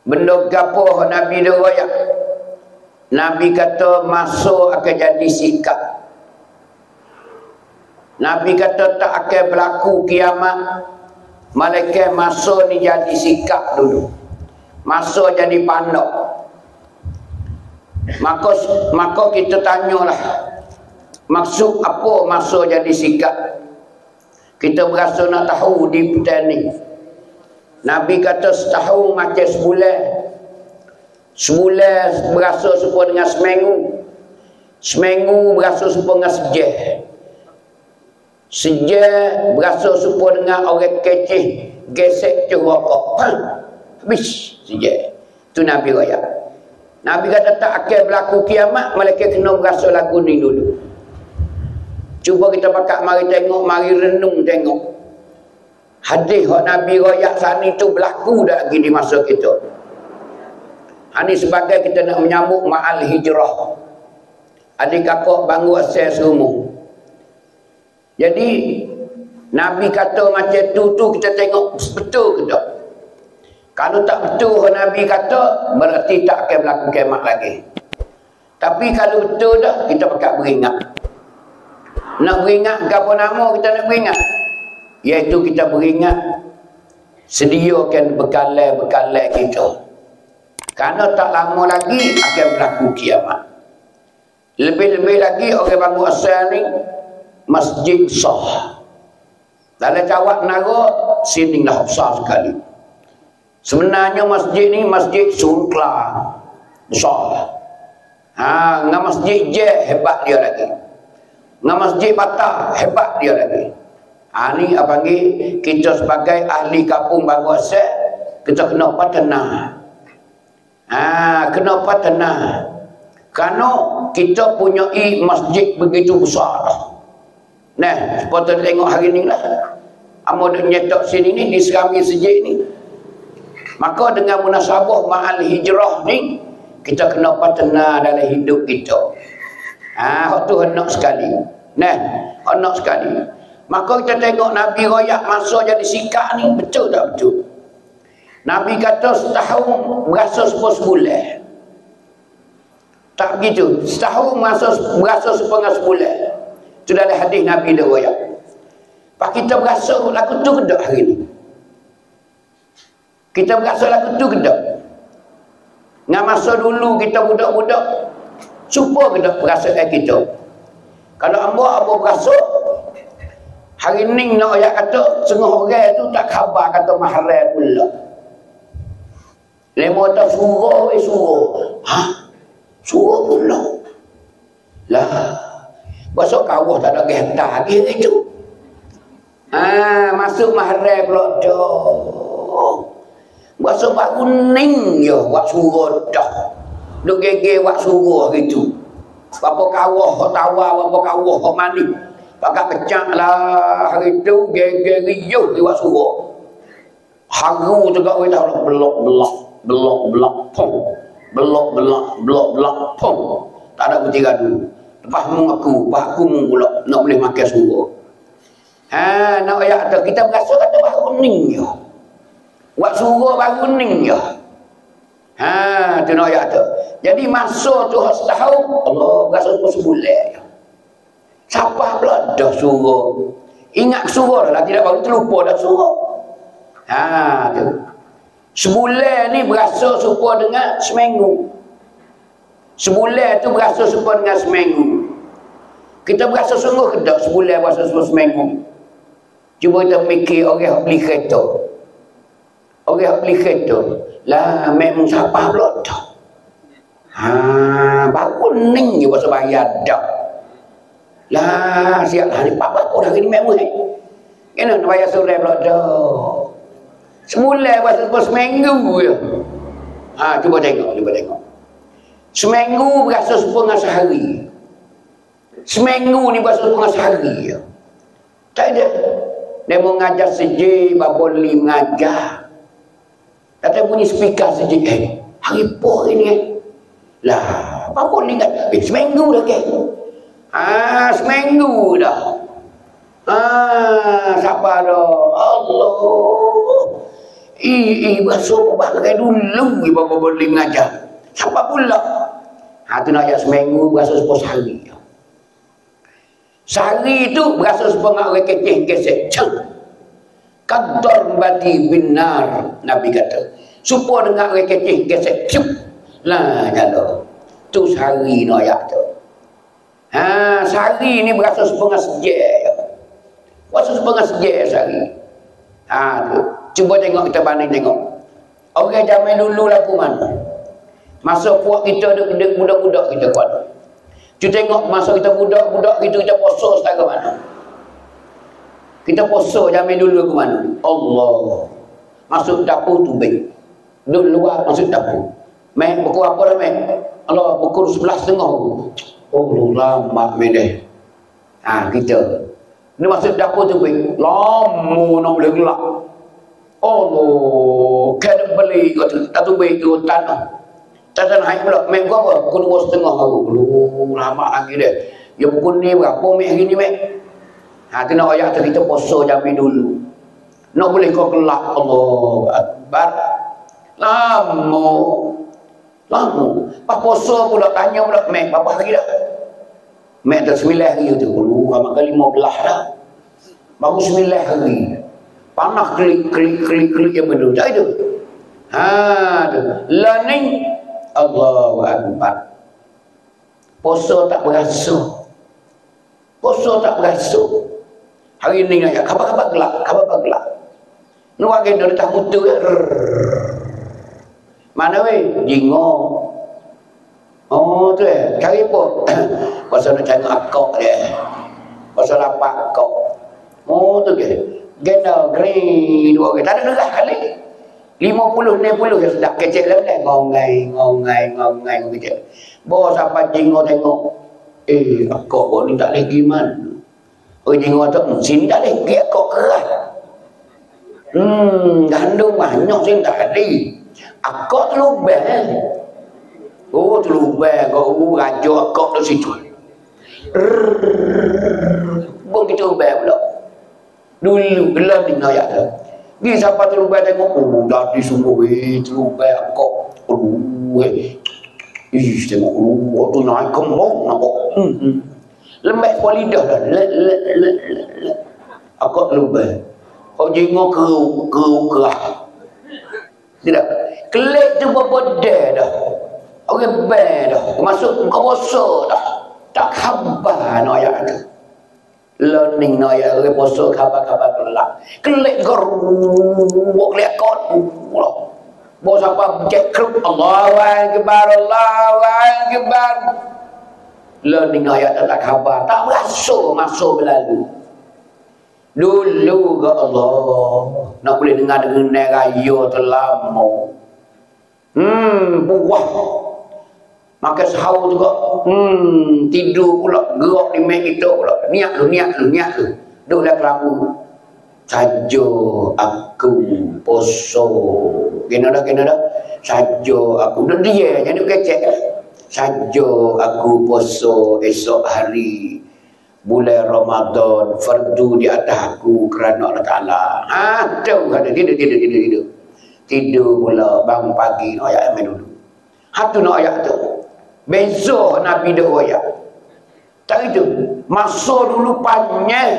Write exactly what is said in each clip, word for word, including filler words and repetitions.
Benda gapo Nabi dia royak. Nabi kata masuk akan jadi sikap. Nabi kata tak akan berlaku kiamat. Malaikat masuk ni jadi sikap dulu. Masuk jadi pandok. Maka maka kita tanyalah. Maksud apa masuk jadi sikap? Kita berasa nak tahu di petang ni. Nabi kata setahun macam sebulan. Sebulan berasa serupa dengan seminggu. Seminggu berasa serupa dengan sejah. Sejah berasa serupa dengan orang kecil gesek cerokok. Habis sejah. Itu Nabi raya. Nabi kata tak akan berlaku kiamat, malaikat kena berasa lagu ni dulu. Cuba kita pakat mari tengok, mari renung tengok. Hadis yang Nabi royak saat itu berlaku dah lagi di masa kita. Ini sebagai kita nak menyambut ma'al hijrah. Adik kakak bangun asal semua. Jadi Nabi kata macam tu tu kita tengok betul ke tak? Kalau tak betul Nabi kata, berarti tak akan berlaku kiamat lagi. Tapi kalau betul dah, kita pakat beringat. Nak beringat ke apa nama kita nak beringat? Iaitu kita beringat sediakan bekalan-bekalan kita. Kerana tak lama lagi akan berlaku kiamat. Lebih-lebih lagi orang bangun asal ni masjid sah. Dalam Cawak Nara sini dah besar sekali. Sebenarnya masjid ni masjid Sungkla besar. Ha, dengan masjid Je hebat dia lagi. Dengan masjid Patah hebat dia lagi. Ha, ni apa panggil kita sebagai ahli kampung baru asal kita kena patenah. Ha, kena patenah. Kerana kita punya masjid begitu besar dah. Nah, seperti tengok hari ni lah. Amo duk nyetok sini ni di serami sejid ni. Maka dengan munasabah ma'al hijrah ni kita kena patenah dalam hidup kita. Ah, ha, tu hendak sekali. Nah, hendak sekali. Maka kita tengok Nabi royak masa jadi sikap ni betul tak betul? Nabi kata setahun berasa sepuluh sebulan. Tak begitu. Setahun berasa berasa setengah sebulan. Itu dalam hadis Nabi dia royak. Pak kita berasa lagu tu ke tak hari ni? Kita berasa lagu tu ke tak? Dengan masa dulu kita budak-budak, supa ke tak perasaan kita? Kalau amba apa berasa, hari ni nak ayat kata, setengah orang tu tak khabar kata mahram pula. Lemo tak suruh, eh suruh. Ha? Suruh pula. Lah, besok kawah tak ada getar lagi itu. Ha, masuk mahram pula dah. Bahasa bak kuning je wak suruh dah. Duk gege wak suruh gitu. Bapa kawah tawa, bapa kawah mani. Pakat kecak lah hari tu gege riuh di wak suruh. Haru juga we dah belok-belok, belok-belok pong. Belok-belok, belok-belok pong. Tak ada bertiga dulu. Lepas mu aku, lepas aku mu pula nak boleh makan suruh. Ha, nak ayat tu kita berasa kata bak kuning je. Wak suruh baru ni je. Ha, tu nak ayat tu. Jadi masa tu setahun, Allah berasa sebulan je. Siapa pula dah suruh? Ingat suruh lah, tidak baru terlupa dah suruh. Ha, tu. Sebulan ni berasa serupa dengan seminggu. Sebulan tu berasa serupa dengan seminggu. Kita berasa sungguh ke tak sebulan berasa serupa seminggu? Cuba kita fikir orang beli kereta. Orang beli kereta lah memang siapa pula dah. Ha, baru ni je pasal bayar dah. Lah siap lah ni apa dah ni memang ni. Kena nak bayar surat pula dah. Semula pasal seminggu je. Ha, cuba tengok, cuba tengok. Seminggu berasa setengah sehari. Seminggu ni berasa setengah sehari je. Tak ada. Dia mau ngajar sejik, baboli mengajar. Kata bunyi speaker sejak eh, hari apa ini eh? Lah, apa boleh ingat? Eh, seminggu dah ke? Ah, seminggu dah. Ah, siapa dah? Allah. Ih, berasa pakai dulu ibu bapa boleh ngajar. Siapa pula? Ha tu nak ayat seminggu berasa sepuluh hari. Sehari itu berasa sepengah orang keceh kesek. Ceng. Kadar bati benar Nabi kata. Supaya dengar orang keceh kesek. Ciup. Lah jalo. Tu sehari no ayat tu. Ha, sehari ni berasa sepengah sejak. Berasa sepengah sejak sehari. Ha tu. Cuba tengok kita banding tengok. Orang zaman dulu laku mana? Masa puak kita duduk budak-budak kita kuat. Kita tengok masa kita budak-budak kita kita puasa setara mana? Kita puasa zaman dulu ke mana? Allah. Masuk dapur tu baik. Duduk luar masuk dapur. Mek pukul apa dah mek? Allah pukul sebelas setengah. Oh lama medeh. Ha kita. Ni masuk dapur tu baik. Lama nak boleh gelak. Allah, kena beli kata satu baik tu tanah. Tanah naik pula, mek gua apa? Pukul dua setengah aku. Lu lama lagi deh. Ya pukul ni berapa mek hari ni mek? Ha tu nak ayat tu kita puasa zaman dulu. Nak boleh kau kelak Allah Akbar. Lama. Lama. Pas puasa pula tanya pula mek berapa hari dah? Mek dah sembilan hari tu. Lu lama kali lima belas dah. Baru sembilan hari. Panah klik klik klik klik yang betul tak itu. Ha tu. Learning Allahu Akbar. Puasa tak berasa. Puasa tak berasa. Hari ni nak khabar-khabar gelap, khabar gelap. Nu wage dah tak mutu. Mana weh? Jingo. Oh tu eh, cari apa? Pasal nak cari akak dia. Pasal apa akak? Oh tu ke? Genda green dua orang tak ada derah kali lima puluh enam puluh yang sudah kecil leleh ngongai ngongai ngongai kecil bawa sampai jingo tengok eh akak kau ni tak lagi mana oh jingo tu sini tak lagi akak keras hmm gandum banyak sini tak ada akak lubang oh tu lubang kau raja akak tu situ buang kita lubang pula dulu gelap ni ayat tu. Ni siapa terlubai tengok, oh dah di sungguh eh terlubai kok. Oh eh. Ih tengok oh tu naik kembang nampak. Hmm. hmm. Lembek kuah lidah dah. Le le le le. Akak terlubai. Kau jengok ke ke kerah. Tidak. Kelik tu berapa dah. Orang ber dah. Masuk kau bosak dah. Tak khabar no ayat tu. Learning no ya re poso khabar-khabar gelap kelik geruk lihat kon bo siapa cek kruk Allahu akbar Allahu akbar learning ayat tak khabar tak berasa masuk berlalu dulu ke Allah nak boleh dengar dengar raya terlama hmm buah maka sahur juga hmm tidur pula gerak di mek kita pula niat lu niat lu niat lu duduk kelabu saja aku poso kena dah kena dah saja aku duduk dia jadi kecek saja aku poso esok hari bulan Ramadan fardu di atas aku kerana Allah Taala ada ada tidur tidur tidur tidur tidur pula bangun pagi ayat main dulu hatu nak ayat tu beza Nabi dah ayat. Tak itu. Masa dulu panjang.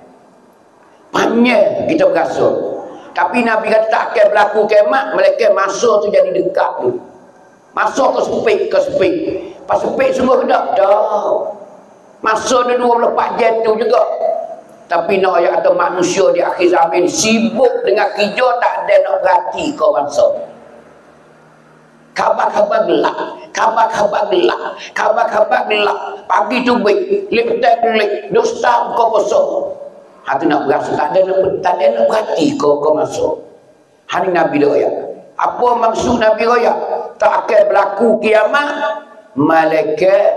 Panjang kita berasa. Tapi Nabi kata tak akan berlaku kiamat, melainkan masa tu jadi dekat tu. Masa ke sepik ke sepik. Pas sepik semua kedak dah. Masa dia dua puluh empat jam tu juga. Tapi nak ayat atau manusia di akhir zaman sibuk dengan kerja tak ada nak berhati kau bangsa. Khabar-khabar gelap, khabar-khabar gelap, khabar-khabar gelap. Pagi tu baik, leptai kulit, dosa kau kosong. Hati nak berasa tak ada nak tak ada nak berhati kau kau masuk. Hari Nabi doa. Apa maksud Nabi doa? Tak akan berlaku kiamat, malaikat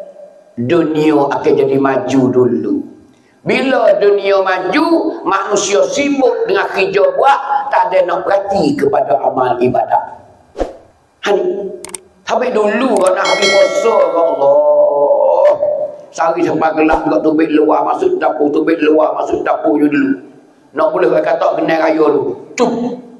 dunia akan jadi maju dulu. Bila dunia maju, manusia sibuk dengan kerja buat, tak ada nak berhati kepada amal ibadat. Hani, sampai dulu kau nak habis puasa kau Allah. Sehari sampai gelap kau tubik luar masuk dapur, tubik luar masuk dapur je dulu. Nak boleh kata kena raya dulu. Tup.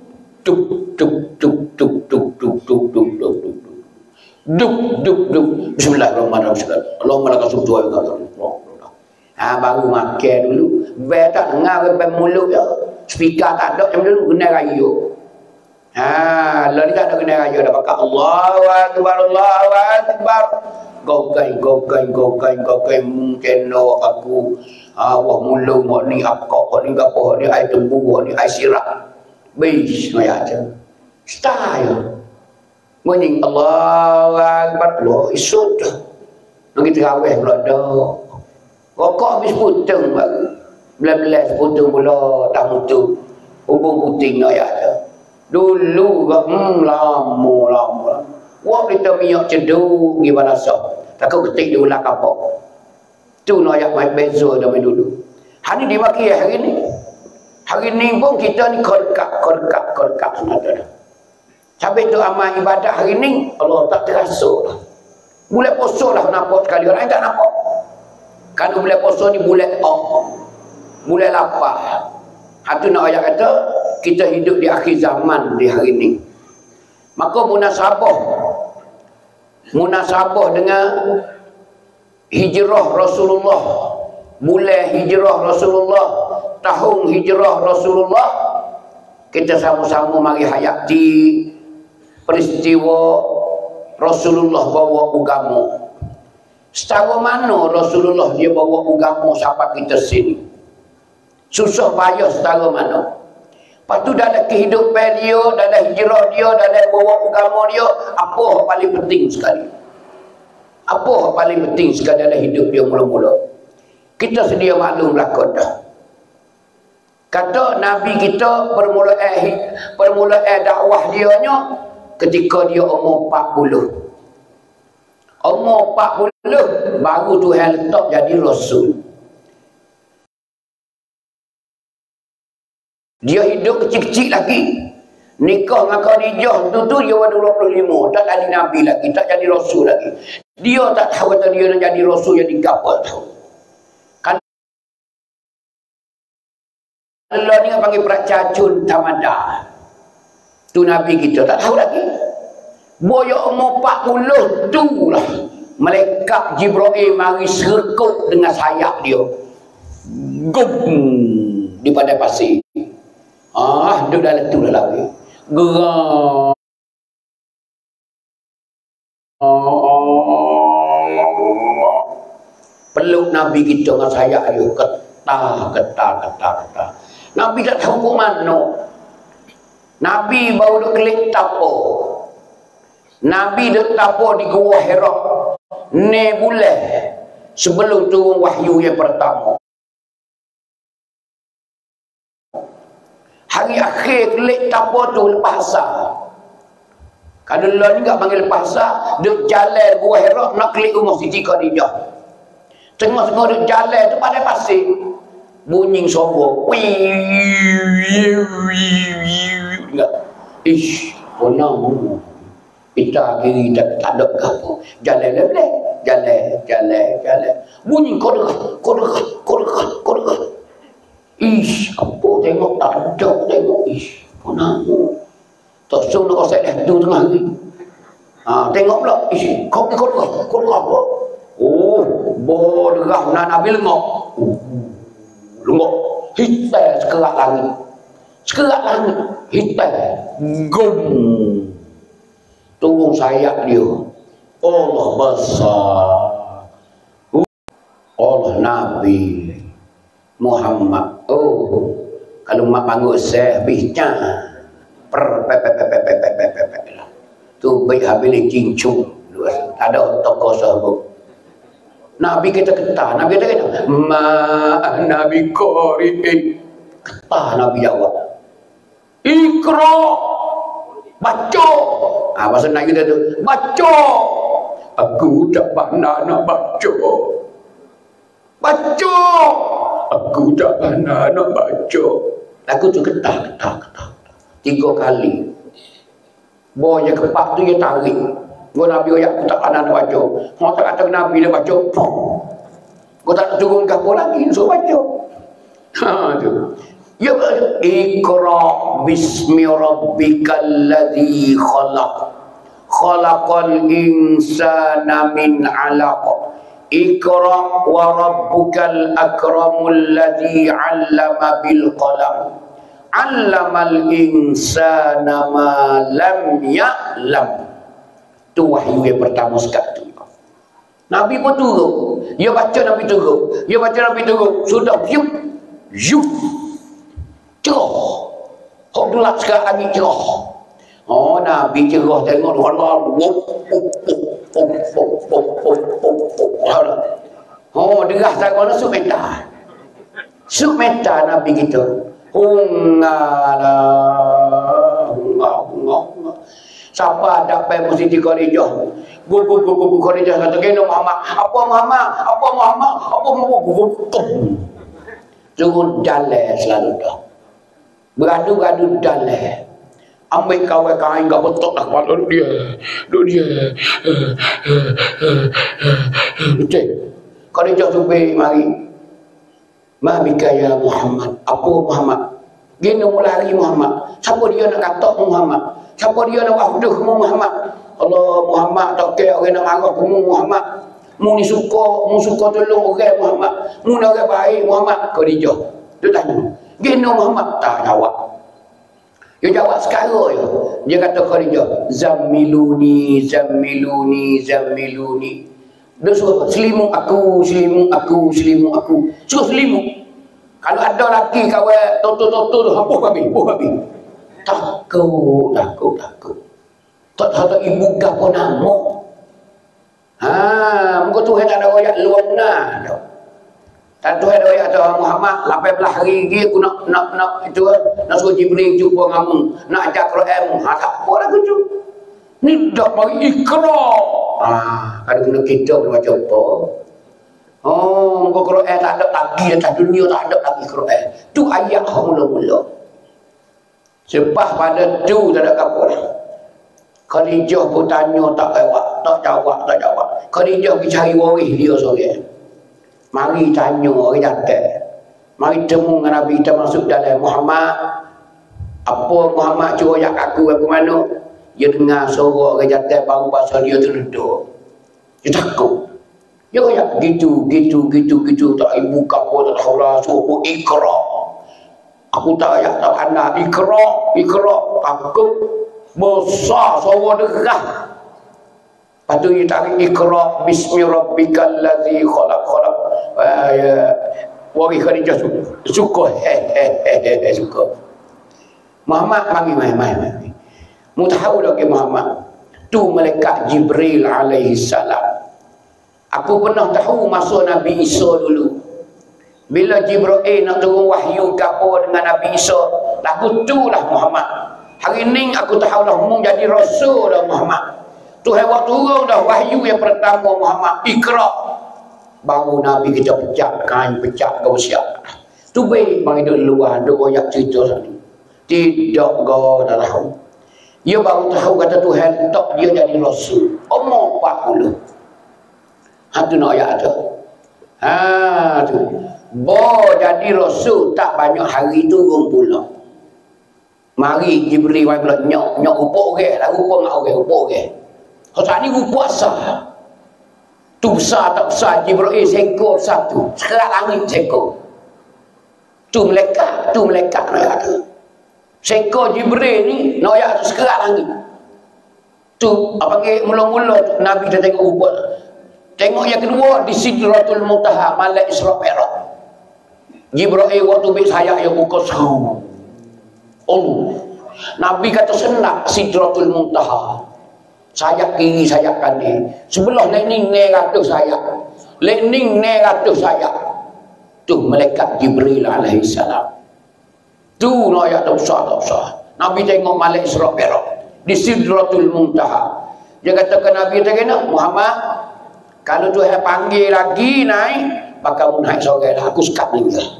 duk duk duk duk duk duk duk duk duk duk duk duk duk bismillahirrahmanirrahim Allahumma laka sujud wa laka ha baru makan dulu be tak dengar be mulut ya speaker tak ada macam dulu kena rayu ha lalu ni tak ada kena rayu dah pakai Allahu akbar Allahu akbar gokai gokai gokai gokai mungkin no aku awak mulut mak ni apa kau ni gapo ni ai tembu ni ai sirap bis no ya aja style Menying Allahu Akbar Allah isut nanti terawih pula dah rokok habis putung belas-belas putung pula dah mutu hubung puting no ya ada dulu hmm lama lama wah kita minyak ceduk gimana sok takut ketik di ulang kapok tu no ya mai bezo dah main dulu hari ni maki hari ni hari ni pun kita ni korkak korkak korkak ada sampai tu amal ibadat hari ni Allah tak terasa lah. Bulan puasa lah nampak sekali orang tak nampak. Kalau bulan puasa ni bulan oh, bulan lapar. Hatu nak ayat kata kita hidup di akhir zaman di hari ni. Maka munasabah munasabah dengan hijrah Rasulullah, bulan hijrah Rasulullah, tahun hijrah Rasulullah, kita sama-sama mari hayati peristiwa Rasulullah bawa agama. Secara mana Rasulullah dia bawa agama sampai kita sini? Susah payah secara mana? Lepas tu dalam kehidupan dia, dalam hijrah dia, dalam bawa agama dia, apa yang paling penting sekali? Apa yang paling penting sekali dalam hidup dia mula-mula? Kita sedia maklum lakon dah. Kata Nabi kita permulaan permulaan dakwah dia nya ketika dia umur empat puluh. Umur empat puluh baru Tuhan letak jadi Rasul. Dia hidup kecil-kecil lagi. Nikah dengan Khadijah tu tu dia baru dua puluh lima. Tak jadi Nabi lagi, tak jadi Rasul lagi. Dia tak tahu kata dia nak jadi Rasul jadi kapal tahu. Allah ni panggil peracacun tamada. Tu Nabi kita tak tahu lagi. Boya umur empat puluh tu lah malaikat Jibril mari serkut dengan sayap dia. Gum di padang pasir. Ah, duduk dalam tu dah lagi. Gerak. Peluk Nabi kita dengan sayap dia. Ketar, ketar, ketar, ketar. Nabi tak tahu ke mana. Nabi baru duk kelik tapo. Nabi duk tapo di Gua Hira. Ni bulan sebelum turun wahyu yang pertama. Hari akhir kelik tapo tu lepas asar. Kalau Allah ni tak panggil lepas asar, duk jalan Gua Hira nak kelik rumah Siti Khadijah. Tengah-tengah duk jalan tu pada pasir. Bunyi sombong. Ish, ponang. Kita kiri tak, tak ada apa. Jalan leblek. Jalan, jalan, jalan. Bunyi kau dekat, kau dekat, kau dekat, kau dekat. Ish, apa tengok tak ada tengok. Ish, ponang. Tak semua kau saya tu tengah hari. Ha, tengok pula. Ish, kau kau dekat, kau dekat apa? Oh, bodoh nak Nabi lengok. Oh. Lengok hitam sekerak langit, sekerak langit hitam gum turun sayap dia. Allah besar, Allah Nabi Muhammad. Oh, kalau mak panggil saya bincang per pe pe pe pe pe pe pe pe lah tu baik habis cincung tak ada tokoh sahabat. Nabi kita ketar, Nabi kita kata, ma Nabi qari'in. Ketar Nabi jawab. Iqra. Baca. Ah bahasa Melayu kita tu, baca. Aku tak pandai nak baca. Baca. Aku tak pandai nak baca. Aku tu ketar, ketar, ketar. Tiga kali. Boya kepak tu dia tarik. Gua Nabi ayat aku tak pandai nak baca. Kau tak kata Nabi dia baca. Kau tak turun kapal lagi suruh baca. Ha tu. Ya, Iqra bismi rabbikal ladzi khalaq. Khalaqal insana min 'alaq. Iqra wa rabbukal akramul ladzi 'allama bil qalam. 'Allamal insana ma lam ya'lam. Tu wahyu yang pertama sekali. Nabi pun turun. Dia baca Nabi turun. Dia baca Nabi turun. Sudah yup. Yup. Cerah. Hok gelap sekarang lagi cerah. Oh, Nabi cerah tengok Allah. Oh, derah tangan nak suk meta. Suk meta Nabi kita. Hungala. Hungala. Hungala. Siapa ada pai mesti di Khadijah. Gugu gugu gugu Khadijah kata kena Muhammad. Apa Muhammad? Apa Muhammad? Apa Muhammad? Turun dalai selalu dah. Beradu-adu dalai. Ambil kawan kain enggak betul lah kepala dia. Duk dia. Betul. Khadijah supaya mari. Ma bika ya Muhammad. Apa Muhammad? Gena mulai Muhammad. Siapa dia nak kata Muhammad? Siapa dia nak wahduh Muhammad? Allah Muhammad tak kira orang nak marah kamu Muhammad. Mu ni suka, mu suka tolong orang Muhammad. Mu nak orang baik Muhammad. Khadijah. Dia tanya. Gena Muhammad tak jawab. Dia jawab sekarang je. Dia kata Khadijah, Zammiluni, Zammiluni, Zammiluni. Dia suruh selimut aku, selimut aku, selimut aku. Suruh selimut. Kalau ada lelaki kawan toto-toto tu, apa habis? Apa habis? Takut, takut, takut. Tak tahu ibu gapa nama. Ha, muka Tuhan tak ada royak luar nah. Tak Tuhan ada royak tu Muhammad lapan belas hari lagi aku nak nak nak itu nak suruh Jibril jumpa kamu, nak ajak Quran. Ha, tak apa lah tu. Ni dak mari Iqra. Ha, kalau kena kita boleh baca apa? Oh, muka Quran tak ada lagi atas dunia, tak ada lagi Quran. Tu ayat mula-mula. Sebab pada tu tak ada apa dah. Khadijah pun tanya tak jawab, tak jawab, tak jawab. Khadijah pergi cari waris dia seorang. Mari tanya orang datang. Mari temu dengan Nabi kita masuk dalam Muhammad. Apa Muhammad cuba yak aku apa mana? Dia dengar suara orang datang baru pasal dia terleduk. Dia takut. Dia kata gitu, gitu, gitu, gitu. Tak ibu kapur, tak tahu lah. Suruh Iqra. Aku tak ayat tak anak. Iqra, Iqra. Takut. Besar suara derah. Lepas tu dia tarik Iqra bismi rabbikal ladzi khalaq khalaq. Waris Khadijah suka. Hehehe suka. Muhammad mari mai mai mai. Mu tahu dah ke Muhammad. Tu malaikat Jibril alaihi salam. Aku pernah tahu masa Nabi Isa dulu. Bila Jibril nak turun wahyu gapo dengan Nabi Isa, lagu tulah Muhammad. Hari ni aku tahu dah mu jadi rasul dah Muhammad. Tuhan waktu turun dah wahyu yang pertama Muhammad, Iqra. Baru Nabi kita pecah kain, pecah kau siap. Tu baik mari duduk luar, duduk royak cerita sana. Tidak kau dah tahu. Dia baru tahu kata Tuhan tak dia jadi rasul. Umur empat puluh. Ha tu nak ayat tu. Ha tu. Bo jadi rasul tak banyak hari turun pula. Mari Jibril wai pula nyok nyok upuk orang, lah rupa ngak orang upuk orang. Kalau tak ni rupa asal. Tu besar tak besar Jibril seko satu. Sekerat langit seko. Tu malaikat, tu malaikat nak kata. Seko Jibril ni nak ayat tu sekerat langit. Tu apa panggil mula-mula Nabi dah tengok rupa. Tengok yang kedua di Sidratul Muntaha, Malak Isra Mi'raj. Jibril waktu bil sayap yang buka seru. Oh, Nabi kata senang Sidratul Muntaha. Sayap kiri, sayap kanan. Sebelah lening ne ratus sayap. Lening ne ratus sayap. Tu malaikat Jibril alaihi salam. Tu nak ayat tak besar tak besar. Nabi tengok Malak Isra Mi'raj di Sidratul Muntaha. Dia kata ke Nabi tengok Muhammad, kalau Tuhan panggil lagi naik, bakal mu naik seorang dah. Aku sekat ni dah.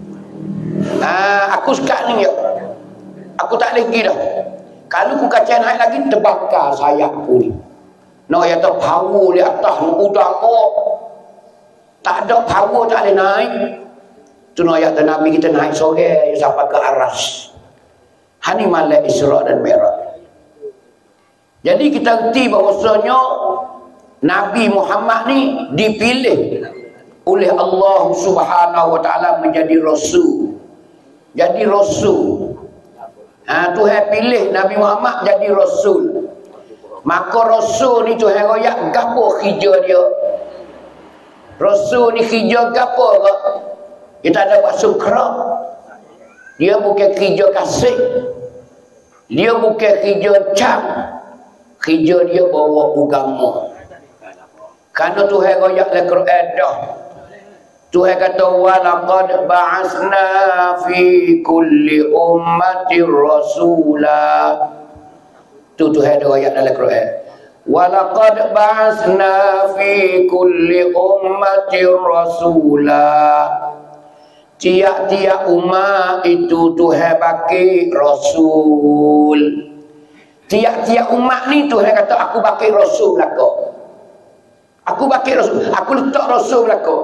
Ah, aku sekat ni ya. Aku tak lagi dah. Kalau aku kacau naik lagi, terbakar sayapku ni. Nak yang tak power di atas, udara. Tak ada power tak boleh naik. Tu ayat Nabi kita naik sore sampai ke aras. Hani malam Isra dan Mi'raj. Jadi kita erti bahawasanya Nabi Muhammad ni dipilih oleh Allah Subhanahu wa taala menjadi rasul. Jadi rasul. Ha, Tuhan pilih Nabi Muhammad jadi rasul. Maka rasul ni Tuhan royak gapo kerja dia? Rasul ni kerja gapo ke? Kita ada buat sukra. Dia bukan kerja kasih. Dia bukan kerja cam. Kerja dia bawa agama. Karena Tuhan royak dalam Quran dah. Tuhan kata walaqad ba'asna fi kulli ummatin rasula. Tu Tuhan royak dalam Quran. Walaqad ba'asna fi kulli ummatin rasula. Tiap-tiap umat itu Tuhan bagi rasul. Tiap-tiap umat ni Tuhan kata aku bagi rasul belaka. Aku bagi rasul, aku letak rasul belaka.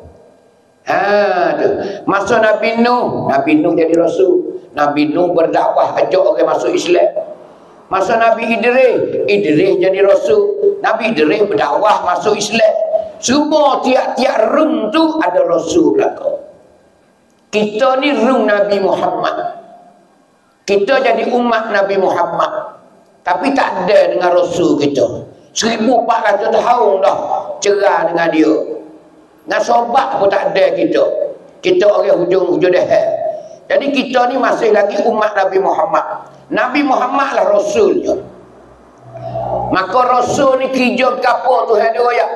Ha tu. Masa Nabi Nuh, Nabi Nuh jadi rasul. Nabi Nuh berdakwah ajak orang masuk Islam. Masa Nabi Idris, Idris jadi rasul. Nabi Idris berdakwah masuk Islam. Semua tiap-tiap rum tu ada rasul belaka. Kita ni rum Nabi Muhammad. Kita jadi umat Nabi Muhammad. Tapi tak ada dengan rasul kita. seribu empat ratus tahun dah cerah dengan dia. Dengan sobat pun tak ada kita. Kita orang hujung-hujung dah. Jadi kita ni masih lagi umat Nabi Muhammad. Nabi Muhammad lah rasulnya. Maka rasul ni kerja gapo Tuhan dia royak?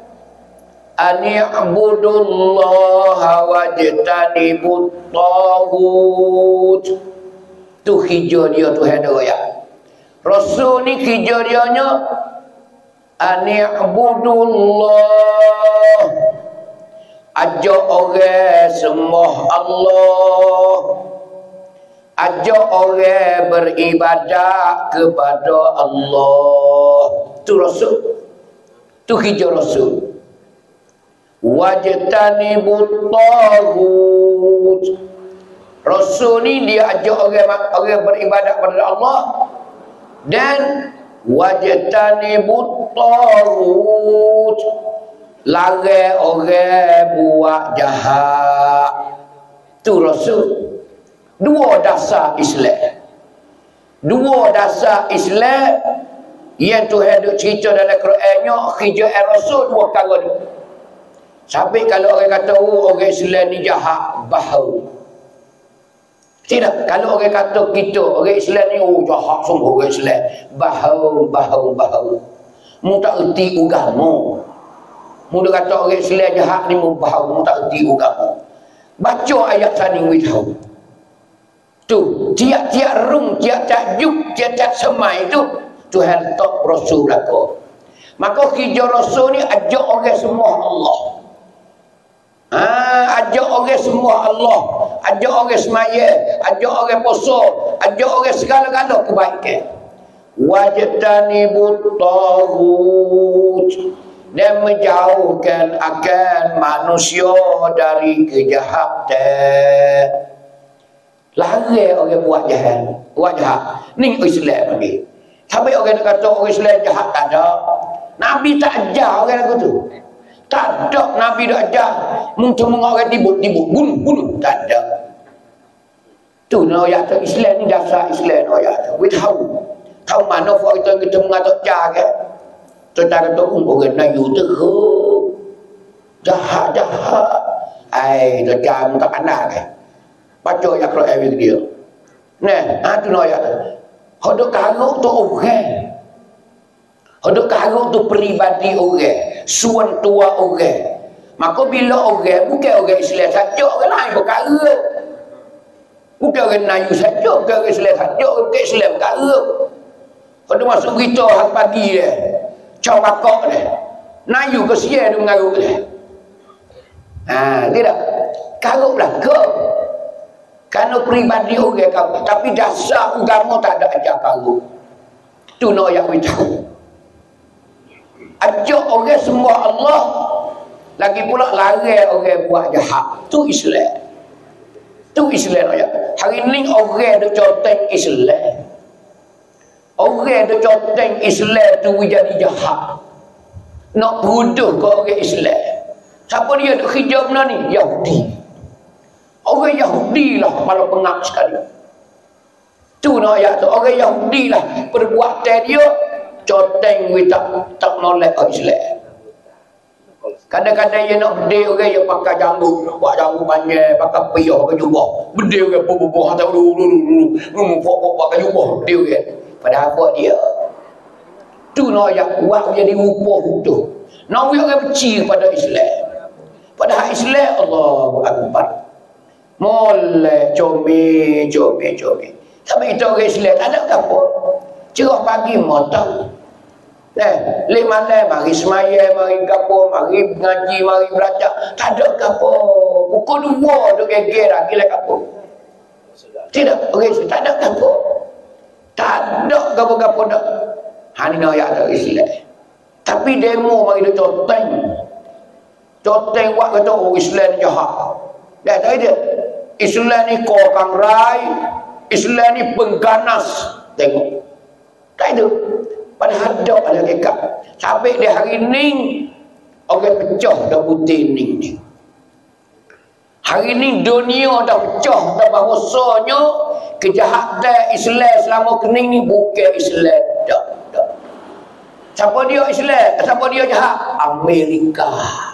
Ani'budullaha wajtanibut taghut. Tu kerja dia Tuhan dia royak. Rasul ni kerja dia nya ani'budullah. Ajak orang sembah Allah. Ajak orang beribadat kepada Allah. Tu rasul. Tu kerja rasul. Wajtanibut taghut. Rasul ni dia ajak orang orang beribadat kepada Allah dan wajtanibut taghut. Larang orang buat jahat. Tu rasul. Dua dasar Islam. Dua dasar Islam yang Tuhan duk cerita dalam Quran-nya kerja rasul dua perkara ni. Sampai kalau orang kata oh, orang Islam ni jahat, bau. Tidak, kalau orang kata kita orang Islam ni oh jahat sungguh orang Islam, bau, bau, bau. Mu tak erti agama. Mu dah kata orang Islam jahat ni mu bau, mu tak erti agama. Baca ayat tadi we tahu. Tu, tiap-tiap rum, tiap-tiap juk, tiap-tiap semai tu Tuhan letak rasul belaka. Maka kerja rasul ni ajak orang semua Allah. Ah, ajak orang semua Allah, ajak orang semaya, ajak orang puasa, ajak orang segala-gala kebaikan. Wajtanibut taghut, dan menjauhkan akan manusia dari kejahatan. Larang orang buat jahat, buat jahat. Ni Islam lagi. Sampai orang nak kata orang Islam jahat tak ada. Nabi tak ajar orang lagu tu. Tak ada Nabi tak ajar. Mungkin orang tibut-tibut, bunuh-bunuh. Tak ada. Tu ayat tu Islam ni dasar Islam ayat tu. We tahu. Tahu mana orang kita kita mengatak jar ke. Kita kata orang Melayu tu jahat-jahat. Ai, tu jar tak pandai ke. Baca ayat Quran dia. Nah, ha tu ayat. Hodok karuk tu orang. Hodok karuk tu peribadi orang, suan tua orang. Maka bila orang bukan orang Islam saja, orang lain berkaruk. Bukan orang Melayu saja, bukan orang Islam saja, orang Islam berkaruk. Hodok masuk berita hari pagi dia. Caw bakok dia. Melayu ke sia dia mengaruk dia. Ha, tidak. Karuk belaka. Kerana peribadi orang kau, tapi dasar agama tak ada ajar kau. Tu nak yang we tahu. Ajak orang semua Allah, lagi pula larang orang buat jahat. Tu Islam. Tu Islam ya. Hari ni orang ada coteng Islam. Orang ada coteng Islam tu jadi jahat. Nak beruduh ke orang Islam. Siapa dia duk kerja benda ni? Yahudi. Orang Yahudi lah kepala pengak sekali. Tu nak ayat tu. Orang Yahudi lah perbuatan dia coteng we tak tak nolak orang Islam. Kadang-kadang dia nak berdiri orang yang pakai jambu, buat jambu panjang, pakai piyah, pakai jubah. Berdiri orang bubuh-bubuh, hantar dulu, dulu, dulu, dulu, pokok pakai jubah, berdiri orang. Padahal apa dia? Tu nak yang buat jadi rupa tu. Nak buat orang benci kepada Islam. Padahal Islam, Allahu Akbar. Molek, comel, comel, comel. Sampai kita orang Islam, tak ada apa. Cerah pagi, mau tahu. Eh, lima malam mari semaya, mari gapo, mari ngaji, mari belajar. Tak ada gapo. Pukul dua duk geger lagi lah gapo. Tidak, okey, tak ada gapo. Tak ada gapo-gapo dak. Hani nak ayat dari Islam. Tapi demo mari dia coteng. Coteng buat kata orang Islam jahat. Dah tahu dia. Islam ni kokang rai, Islam ni pengganas. Tengok. Tak ada. Padahal ada pada mereka. Sampai di hari ni orang pecah dah putih ni ni. Hari ni dunia dah pecah dah bahawasanya kejahatan Islam selama kening ni bukan Islam dah. dah. Siapa dia Islam? Siapa dia jahat? Amerika.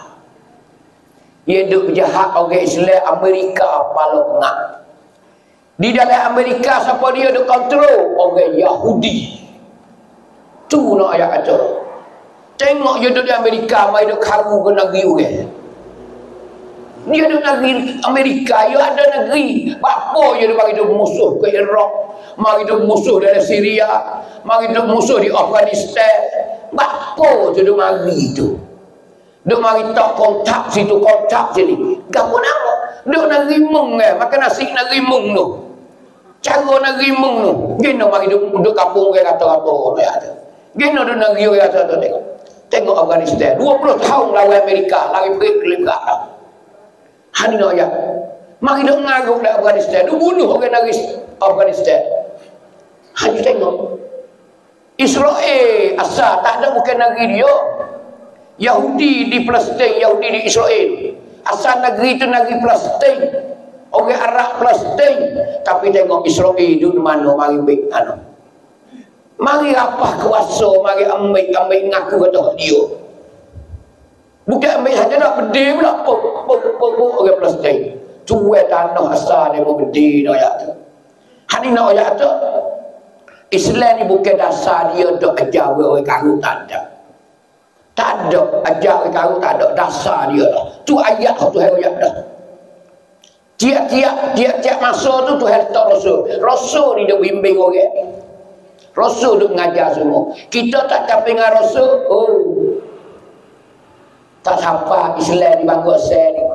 Dia duk jahat orang Islam Amerika pala pengak. Di dalam Amerika siapa dia duk kontrol? Orang Yahudi. Tu nak ayat kata. Tengok dia duduk di Amerika, mai duduk karu ke negeri orang. Dia duduk negeri Amerika, dia ada negeri. Apa dia bagi duduk musuh ke Iraq, mari duduk musuh dari Syria, mari duduk musuh di Afghanistan. Apa tu duduk mari tu? Duduk mari tak kontak situ, kontak sini. Gapo nama? Duduk negeri mung eh, makan nasi negeri mung tu. Cara negeri mung tu. Gino mari duduk, duduk kampung orang kata-kata ayat tu. Gino duduk negeri orang kata tengok. Tengok Afghanistan. dua puluh tahun lawan Amerika. Lari pergi ke belakang. Hani nak ayat. Mari duduk ngaruk di Afghanistan. Duduk bunuh orang negeri Afghanistan. Hani tengok. Israel asal. Tak ada bukan negeri dia. Yahudi di Palestin. Yahudi di Israel. Asal negeri itu negeri Palestin. Orang Arab Palestin. Tapi tengok Israel duduk mana. Mari pergi. Ano. Mari apa kuasa, mari ambil ambil ngaku kata dia. Bukan ambil saja nak berdiri pula. Pok pok pok pok orang Palestin. Cuai tanah asal dia mau berdiri nak ayat tu. Hani nak ayat tu. Islam ni bukan dasar dia dok ajar orang karu tak ada. Tak ada ajar orang karu tak ada dasar dia lah. Tu ayat tu ayat dah. Tiap-tiap tiap-tiap masa tu Tuhan letak Rasul. Rasul ni dia bimbing orang. Rasul duk mengajar semua. Kita tak capai dengan Rasul. Oh. Tak sampai Islam di bangsa saya ni.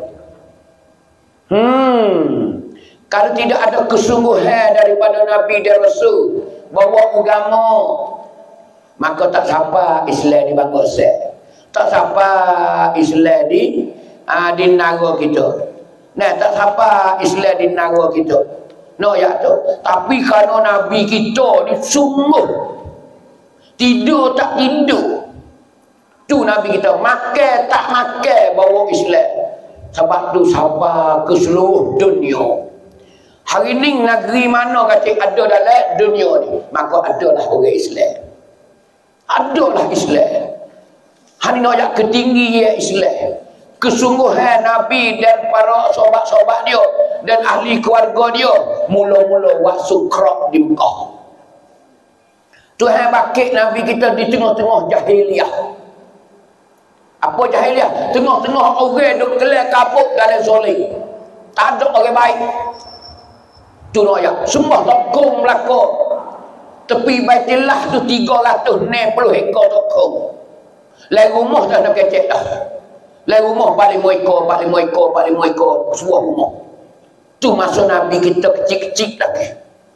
Hmm. Kalau tidak ada kesungguhan daripada Nabi dan Rasul bawa agama, maka tak sampai Islam di bangsa saya. Tak sampai Islam di uh, di negara kita. Nah, tak sampai Islam di negara kita. No ya tu. Tapi kerana Nabi kita ni sungguh tidur tak tidur. Tu Nabi kita makan tak makan bawa Islam. Sebab tu sabar ke seluruh dunia. Hari ni negeri mana kata ada dalam dunia ni, maka adalah orang Islam. Adalah Islam. Hari ni ayat ketinggi ya Islam. Kesungguhan Nabi dan para sahabat-sahabat dia dan ahli keluarga dia mula-mula waktu kerap di Mekah. Tuhan bakit Nabi kita di tengah-tengah jahiliah. Apa jahiliah? Tengah-tengah orang duk kelak kapuk dalam soling. Tak ada orang baik. Tu nak ayat. Semua tokong belaka. Tepi Baitullah tu tiga ratus enam puluh ekor tokong. Lai rumah dah nak kecek dah. Lai rumah paling lima ekor, paling lima ekor, paling lima ekor, semua rumah. Tu masa Nabi kita kecil-kecil lagi.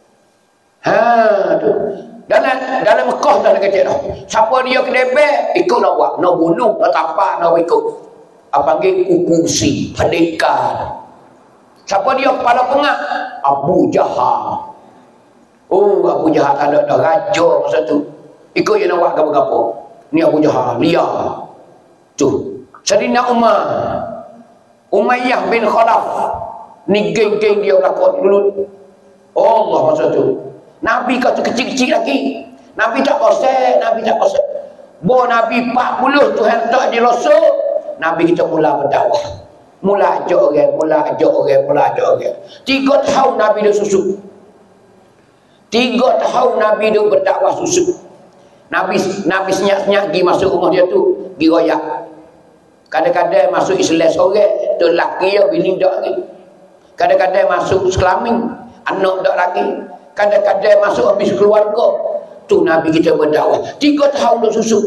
Ha tu. Dalam dalam Mekah dah nak kecil dah. Siapa dia kedebek, ikut nak buat, nak bunuh, nak tapak, nak ikut. Apa panggil kukusi, pendekar. Siapa dia kepala pengak? Abu Jahal. Oh, Abu Jahal tak ada dah raja masa tu. Ikut yang nak buat apa-apa. Ni Abu Jahal, liar. Tu. Sayyidina Umar. Umayyah bin Khalaf. Ni geng-geng dia berlakon dulu. Allah masa tu. Nabi kata kecil-kecil lagi. Nabi tak kosek, Nabi tak kosek. Bo Nabi empat puluh tu hentak di Rasul. Nabi kita mula berdakwah. Mula ajak orang, mula ajak orang, mula ajak orang. Tiga tahun Nabi dia susu. Tiga tahun Nabi dia berdakwah susu. Nabi Nabi senyap-senyap pergi masuk rumah dia tu, pergi royak. Kadang-kadang masuk Islam seorang, tu lelaki ya, bini tak lagi. Kadang-kadang masuk Islamin, anak tak lagi. Kadang-kadang masuk habis keluarga. Tu Nabi kita berdakwah. Tiga tahun dia susu.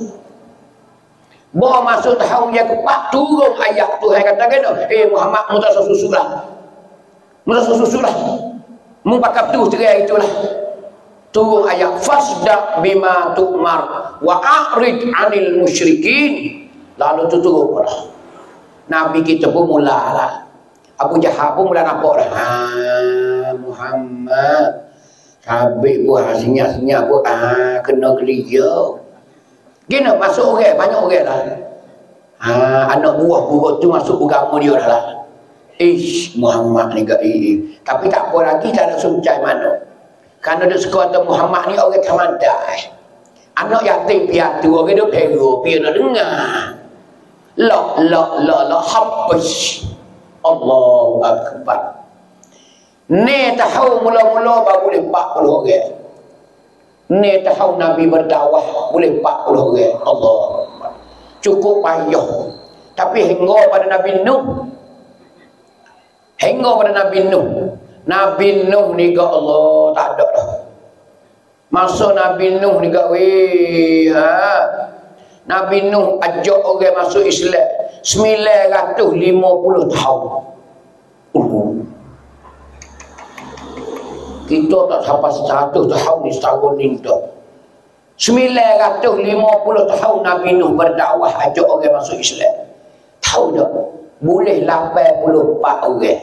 Bawa masuk tahun yang keempat, turun ayat Tuhan kata kena, eh Muhammad, mu tak susu lah. Mu tak susu lah. Mu pakai tu cerai itulah. Turun ayat fasda bima tu'mar wa a'rid 'anil musyrikin. Lalu tu turun lah. Nabi kita pun mulalah. Abu Jahal pun mula nampak dah. Ha, Muhammad. Habis pun senyap-senyap pun ah kena gelia. Gina masuk orang, banyak orang lah. Ha, anak buah buruk tu masuk agama dia dah lah. Ish, Muhammad ni kat eh. Tapi tak apa lagi, tak ada suncai mana. Kerana dia suka kata Muhammad ni orang kamandai. Anak yatim piatu, orang dia peru, dia nak dengar. La, la, la, la, habis. Allahu Akbar. Ni tahun mula-mula baru boleh empat puluh orang. Ni tahun Nabi berdakwah boleh empat puluh orang. Allah. Cukup payah. Tapi hingga pada Nabi Nuh. Hingga pada Nabi Nuh. Nabi Nuh ni ke Allah tak ada dah. Masa Nabi Nuh ni ke weh. Ha? Nabi Nuh ajak orang masuk Islam sembilan ratus lima puluh tahun. Uh. Kita tak sampai seratus tahun ni setahun ni tak. sembilan ratus lima puluh tahun Nabi Nuh berdakwah ajak orang masuk Islam. Tahu tak? Boleh lapan puluh empat orang.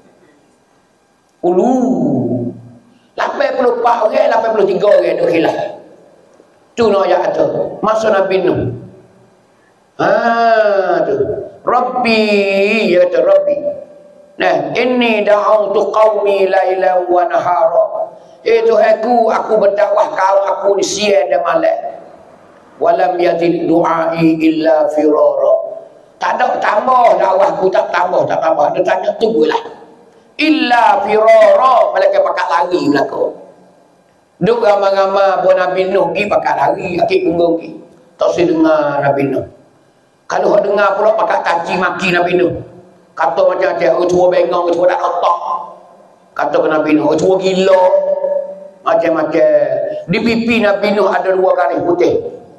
Ulu. lapan puluh empat orang, lapan puluh tiga orang tu khilaf. Tu nak ayat tu. Masa Nabi Nuh. Ha tu. Rabbi, ya tu Rabbi. Nah, inni da'autu qaumi lailan wa nahara. Eh Tuhanku, aku berdakwah kaum aku di siang dan malam. Walam yazid du'ai illa firara. Tak ada tambah dakwahku, tak tambah, tak tambah. Dia tanya tunggulah. Illa firara, mereka pakat lari belakang. Duk ramai-ramai buat Nabi Nuh pergi pakat lari, akik punggung pergi. Tak usah dengar Nabi Nuh. Kalau orang dengar pula pakat caci maki Nabi Nuh. Kata macam-macam, orang tua bengong, orang tua tak otak. Kata ke Nabi Nuh, orang tua gila. Macam-macam. Di pipi Nabi Nuh ada dua garis putih.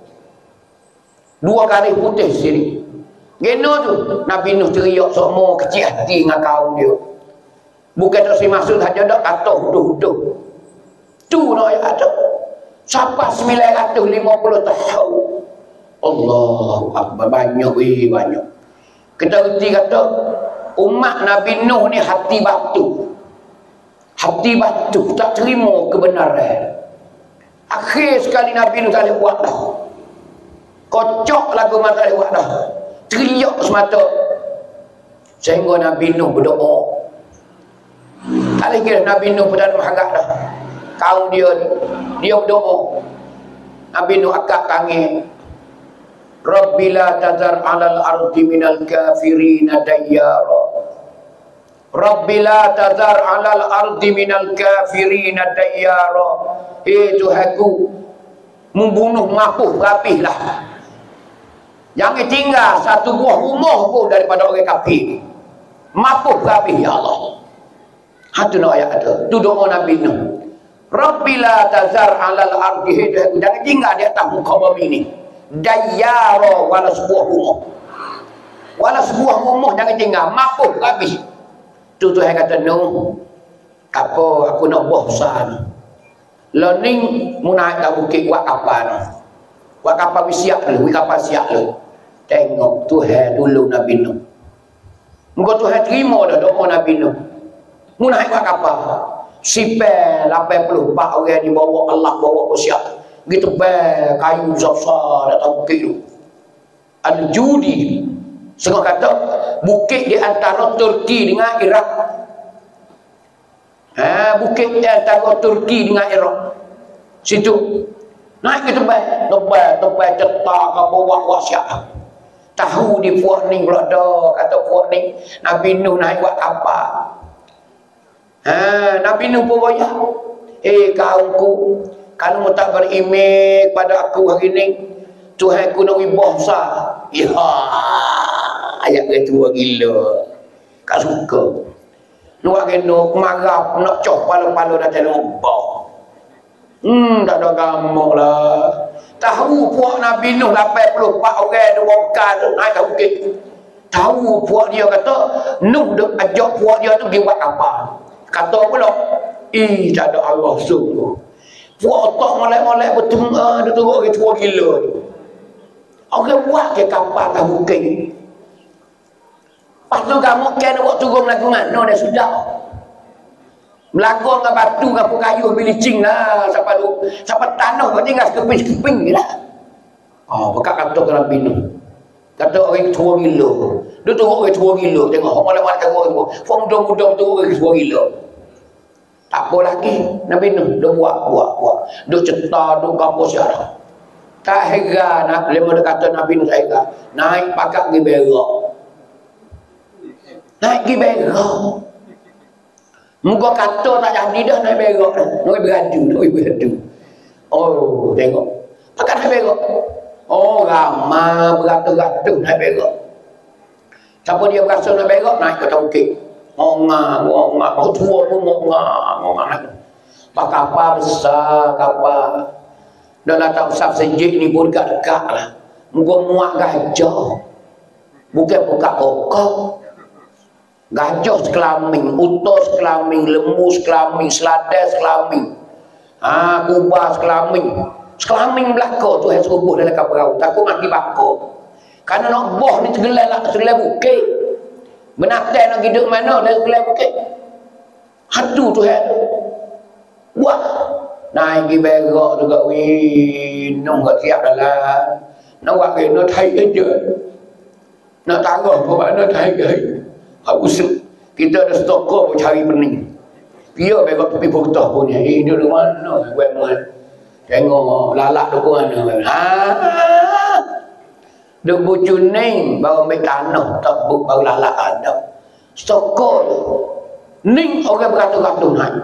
Dua garis putih sini. Gena tu, Nabi Nuh teriak semua kecil hati dengan kaum dia. Bukan tak si maksud saja tak kata huduh-huduh. Tu nak ayat tu. Sampai sembilan ratus lima puluh tahun. Allahu Akbar. Banyak, weh, banyak. Kita reti kata, umat Nabi Nuh ni hati batu. Hati batu, tak terima kebenaran. Akhir sekali Nabi Nuh tak boleh buat dah. Kocok lagu mata tak boleh buat dah. Teriak semata. Sehingga Nabi Nuh berdoa. Tak boleh kira Nabi Nuh pun tak ada mengharap dah. Kaum dia ni, dia berdoa. Nabi Nuh akak tangan. Rabbi la tazar alal ardi minal kafirina dayyara. Rabbi la tazar alal ardi minal kafirina dayyara. Eh Tuhanku, membunuh mapuh rapihlah. Jangan tinggal satu buah rumah pun daripada orang kafir. Mapuh rapih ya Allah. Hatu nak ayat ada. Tu doa Nabi Nuh. Rabbi la tazar alal ardi. Jangan tinggal di atas muka bumi ni. Dayyara wala sebuah rumah. Wala sebuah rumah jangan tinggal. Mapuh habis. Tu Tuhan kata Nuh. Apa aku nak buah besar ni. Learning mu naik ke bukit buat kapal. Buat kapal siap dulu. Buat kapal siap dulu. Tengok Tuhan dulu Nabi Nuh. Muka Tuhan terima dah doa Nabi Nuh. Mu naik buat kapal. Sipel lapan puluh empat orang dibawa Allah bawa usia. Gitu be kayu besar datang bukit tu. Ada judi. Setengah kata bukit di antara Turki dengan Iraq. Ha, bukit di antara Turki dengan Iraq. Situ. Naik ke tebal, tebal, tebal cetak ke bawah wasiat. Tahu di puak ni pula dah, kata puak ni Nabi Nuh naik buat kapal. Ha, Nabi Nuh pun bayar. Eh kaumku, kalau mu tak beriman pada aku hari ni, Tuhan ku nak wibah besar. Ya, ayat dia tua gila. Kak suka. Luar kena marah nak coh pala-pala dah tak lupa. Hmm, tak ada gamuk lah. Tahu puak Nabi Nuh lapan puluh empat orang dua bekal naik ke bukit. Tahu puak dia kata Nuh duk ajak puak dia tu pergi buat apa. Kata pula, ih tak ada Allah sungguh. Puak otak molek-molek bertengah dia turut ke tua gila ni. Orang buat ke kapal ke bukit. Lepas tu kamu kena buat turun lagu mana dah sudah. Melagor dengan batu dengan kayu bilicing lah. Sampai tu, sampai tanah kau tinggal sekeping-sekeping je lah. Oh, bekat kata ke Nabi Nuh. Kata orang tua gila. Dia turut orang tua gila. Tengok, orang malam-malam kata orang tua. Orang muda-muda turut orang tua gila. Tak apa lagi. Nabi Nuh, dia buat, buat, buat. Dia cetar, dia kapal siapa. Tak heran, lima dia kata Nabi Nuh tak heran. Naik pakat pergi berak. Naik pergi berak. Muka kata tak jadi dah naik berak dah. Naik beradu, naik beradu. Oh, tengok. Pakat naik berak. Oh, ramai beratus-ratus naik berak. Siapa dia berasa naik berak, naik ke bukit. Ngongak, ngongak. Orang tua pun ngongak, ngongak. Pak kapal besar, kapal. Dah datang besar sejik ni pun dekat-dekat lah. Muka muak gajah. Bukan buka kokok. Gajah sekelamin, utos sekelamin, lembu sekelamin, seladar sekelamin, ha, kubah sekelamin, sekelamin belakang tu yang serubuh dalam kapal perahu. Takut mati bakar. Kerana nak boh ni tergelar lah, tergelar bukit. Benatang nak hidup mana dalam tergelar bukit. Hatu tu yang buat. Naik pergi berak juga, wih, nung kat tiap dalam. Nak buat kena taik aja. Nak tarah pun nak taik aja. Usuk. Kita ada stokor pun cari pening. Dia berak tepi putah pun ni. Eh, dia di mana? Gue mau tengok lalak tu pun mana. Haa. Dia bucu ning baru ambil tanah. Tak buk baru lalak ada. Stokor. Ning orang beratus-ratus naik.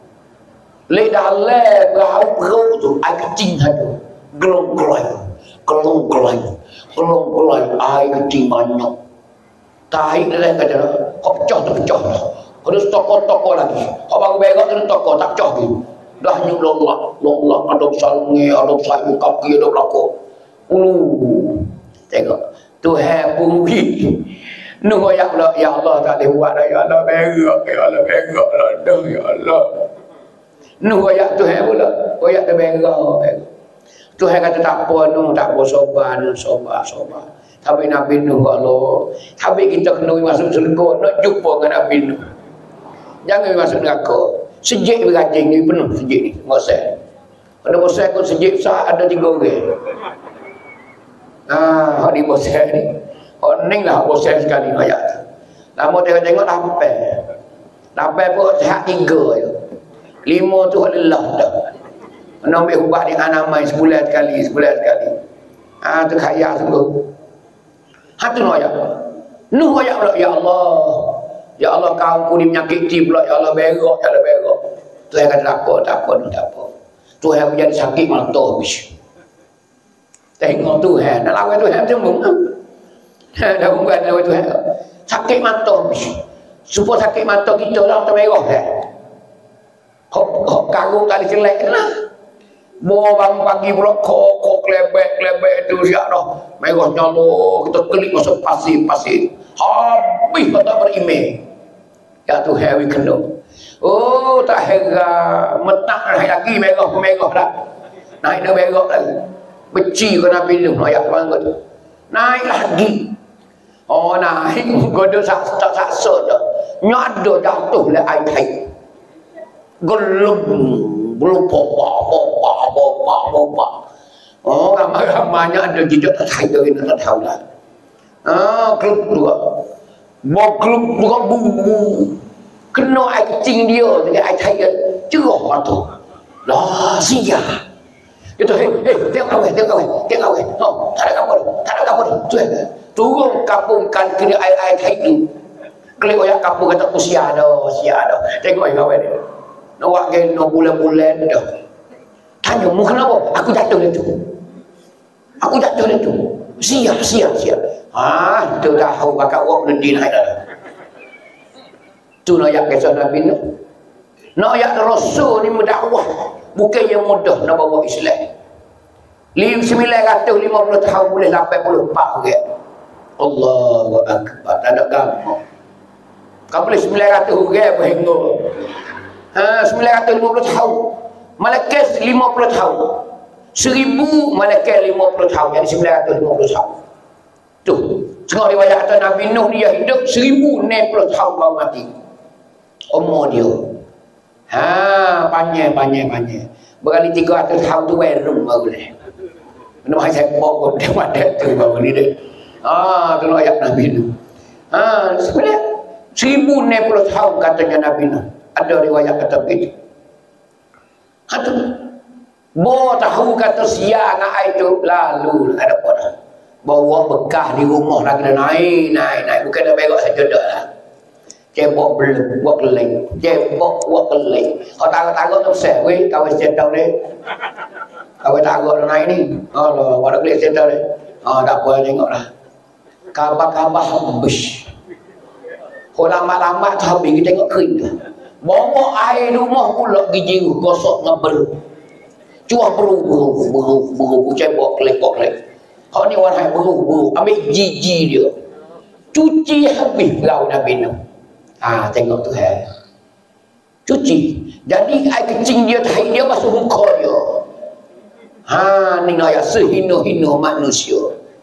Lek dalam perahu-perahu tu. Air kecing ada. Gelong-gelong. Gelong-gelong. Gelong-gelong. Air kecing banyak. Tarik dia lain kata, kau pecah tu pecah lah. Ada toko-toko lagi. Kau baru berak tu toko, tak pecah lagi. Dah nyuk lolak, lolak, ada salungi, ada sayur kaki, ada belakang. Ulu. Tengok. Tuhan punggi. Nuh ya Allah, ya Allah tak boleh buat dah. Ya Allah berak, ya Allah berak lah. Dah ya Allah. Nuh ya Tuhan pula. Ya tu berak. Tuhan kata tak apa, Nuh tak apa, sobar, sobar, sobar. Tapi Nabi Nuh Allah. Tapi kita kena masuk syurga nak jumpa dengan Nabi Nuh. Jangan masuk neraka. Sejik berajing ni penuh sejik ni. Masa. Pada masa aku sejik besar ada tiga orang. Ah, hari masa ni. Oh, ni lah masa sekali ayat tu. Lama tengok-tengok lapan. Lapan pun sehat tiga je. Lima tu lelah dah. Nak ambil ubat dengan anamai sebulan sekali, sebulan sekali. Ah, tu kaya sungguh. Hatu Nuh ayat. Nuh ayat pula, ya Allah. Ya Allah kaumku ni menyakiti pula. Ya Allah berak, ya Allah berak. Tuhan kata tak apa, tak apa, tak apa. Tuhan menjadi sakit mata habis. Tengok Tuhan. Nak lawan Tuhan sembung. Dah bukan lawan Tuhan. Sakit mata habis. Supaya sakit mata kita lah termerah kan. Hop, hop karung tali celek lah. Bawa bangun pagi pula kok klebek-klebek tu siap dah. Merah nyala, kita klik masuk pasir-pasir. Habis tak beriman. Ya Tuhan we kena. Oh tak heran. Metak naik lagi merah-merah dah. Naik dah merah lagi. Beci ke Nabi Nuh ayat bangga tu. Naik lagi. Oh naik. Godo tak saksa dah. nyado jatuh le air thai gelum belum popa popa popa popa oh ramai-ramainya ada jejak thai dari tak tahu lah ah klub dua mau klub dua bu kena air kecing dia dengan air thai cerah tu lah sia itu hei hei tengok awet tengok awet tengok awet oh tak ada kapal tak ada kapal tu turun kapung kan kena air air thai tu kalau oyak kapung kata aku sia dah sia dah tengok air awet dia nak ke no bulan-bulan dah tanya mu kenapa aku jatuh dia tu aku jatuh dia tu sia sia sia ah tu tahu bakal wak nanti naik dah tu nak yak kisah Nabi Nuh nak yak Rasul ni mendakwah bukan yang mudah nak bawa Islam. sembilan ratus lima puluh tahun boleh lapan puluh empat ke. Allahu Akbar. Tak ada gampang. Kau boleh sembilan ratus ke berhingga. Ha sembilan ratus lima puluh tahun. Malaikat lima puluh tahun. seribu malaikat lima puluh tahun. Jadi sembilan ratus lima puluh tahun. Tu. Setengah riwayat kata Nabi Nuh dia hidup seribu enam puluh tahun baru mati. Umur dia. Ha, panjang, panjang, panjang. Berkali tiga ratus tahun tu werum baru boleh. Nama saya pokok dia pada tu baru ni dia. Ah, tu ayat Nabi Nuh. Ah, sebenarnya seribu enam puluh tahun katanya Nabi Nuh. Ada riwayat kata begitu. Kata, bo tahu kata siang itu lalu ada apa dah. Bawa bekah di rumah lagi dah naik, naik, naik. Bukan dah begok saja dah lah. Cebok belum, buat keleng, cebok buat keleng. Kau takut-takut tu saya, weh, kau setau ni. Kau takut tu naik ni. Allah, wadah keleng setau ni. Ah, tak apa, tengoklah. Kabar-kabar habis. Kau lama-lama tu habis, kita tengok kering tu. Bawa air rumah pula gigi gosok ngebel. Cuah beru, beru, beru, beru, cebok keleng, buat keleng. Kau ni orang beru, beru, ambil gigi dia. Cuci habis lau Nabi Nuh. Ah, tengok Tuhan. Cuci. Jadi air kecing dia, tahi dia masuk muka dia. Ha, ni nak sehino-hino manusia.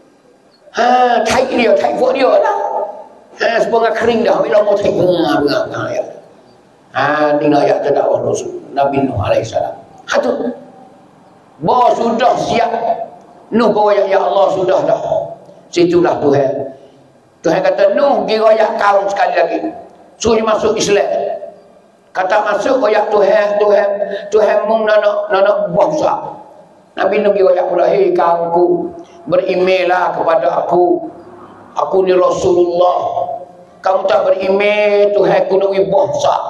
Ha, tahi dia, tahi buat dia lah. Ha, sebab kering dah, bila mau tahi bunga, bunga, bunga ya. Ha, ni nak ayat terdakwah Rasul Nabi Nuh alaihissalam. Ha tu. Bahawa sudah siap. Nuh bawa ya Allah sudah dah. Situlah Tuhan. Tuhan kata Nuh pergi royak kaum sekali lagi. Suruh masuk Islam. Kata masuk royak Tuhan, Tuhan, Tuhan mung nak nak buah besar. Nabi Nuh pergi royak pula, hei kaumku, berimanlah kepada aku. Aku ni Rasulullah. Kamu tak beriman, Tuhan ku nak buah besar.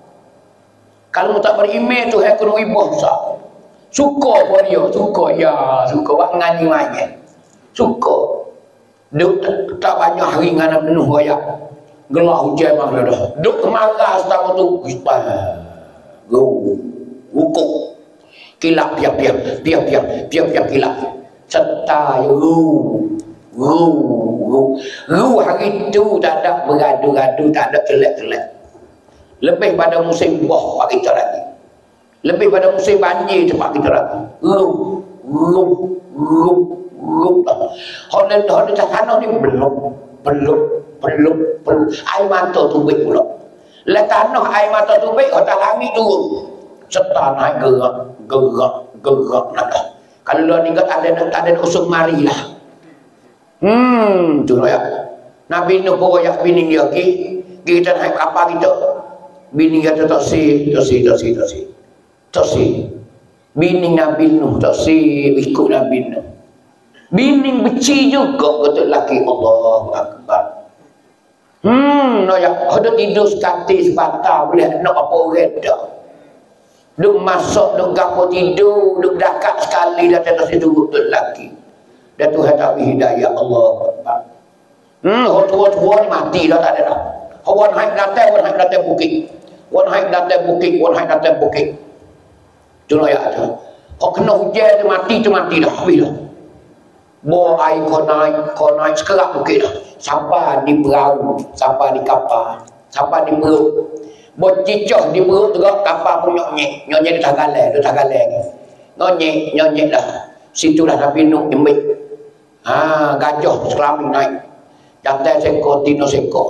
Kalau tak beriman, Tuhan ku nak buah besar. Suka pun dia, suka ya, suka buat ngani-ngani. Suka. Duk tak banyak hari dengan Nabi Nuh royak. Gelah hujan mah dah. Duk kemarah setahun tu kita. Go. Wukuk. Kilap piap piap, piap piap, piap piap kilap. Serta ru. Ru, ru. Ru hari tu tak ada beradu-adu, tak ada kelak-kelak. Lebih pada musim buah pak kita lagi. Lebih pada musim banjir tempat kita lagi. Ru, ru, ru, ru. Honen honen tanah ni belum, belum. Perlu, perlu air mata tubik pula. Lah tanah air mata tubik atas langit turun. Serta naik gerak, gerak, gerak nak. Kalau lu ni tak ada tak ada usung marilah. Hmm, tu ya. Nabi Nuh bawa yak bini dia ki, kita naik apa kita. Bini dia tak si, tak si, tak si, tak si. Tak si. Bini Nabi Nuh tak si ikut Nabi Nuh. Bini beci juga kata laki Allahu Akbar. Hmm, no ya, ada tidur sekati sebatang boleh nak apa orang dah. Duk masuk, duk gapo tidur, duk dekat sekali dah tak situ betul lagi. Dan Tuhan tak beri hidayah Allah. Hmm, orang tua-tua ni mati dah tak ada dah. Orang haid datang, orang haid datang bukit. Orang haid datang bukit, orang haid datang bukit. Tu no ya tu. Kau kena hujan tu mati tu mati dah, habis dah. Bawa air kau naik, kau naik sekerak bukit dah. Sampai di perahu, sampai di kapal, sampai di perut. Bocicah di perut tu kapal pun nyok-nyek. Nyok-nyek di Tagalan, di Tagalan. Nyok-nyek, nyok-nyek dah. Situlah Nabi Nuh jemik. Ha, gajah selamin naik. Jantai seko, tino seko.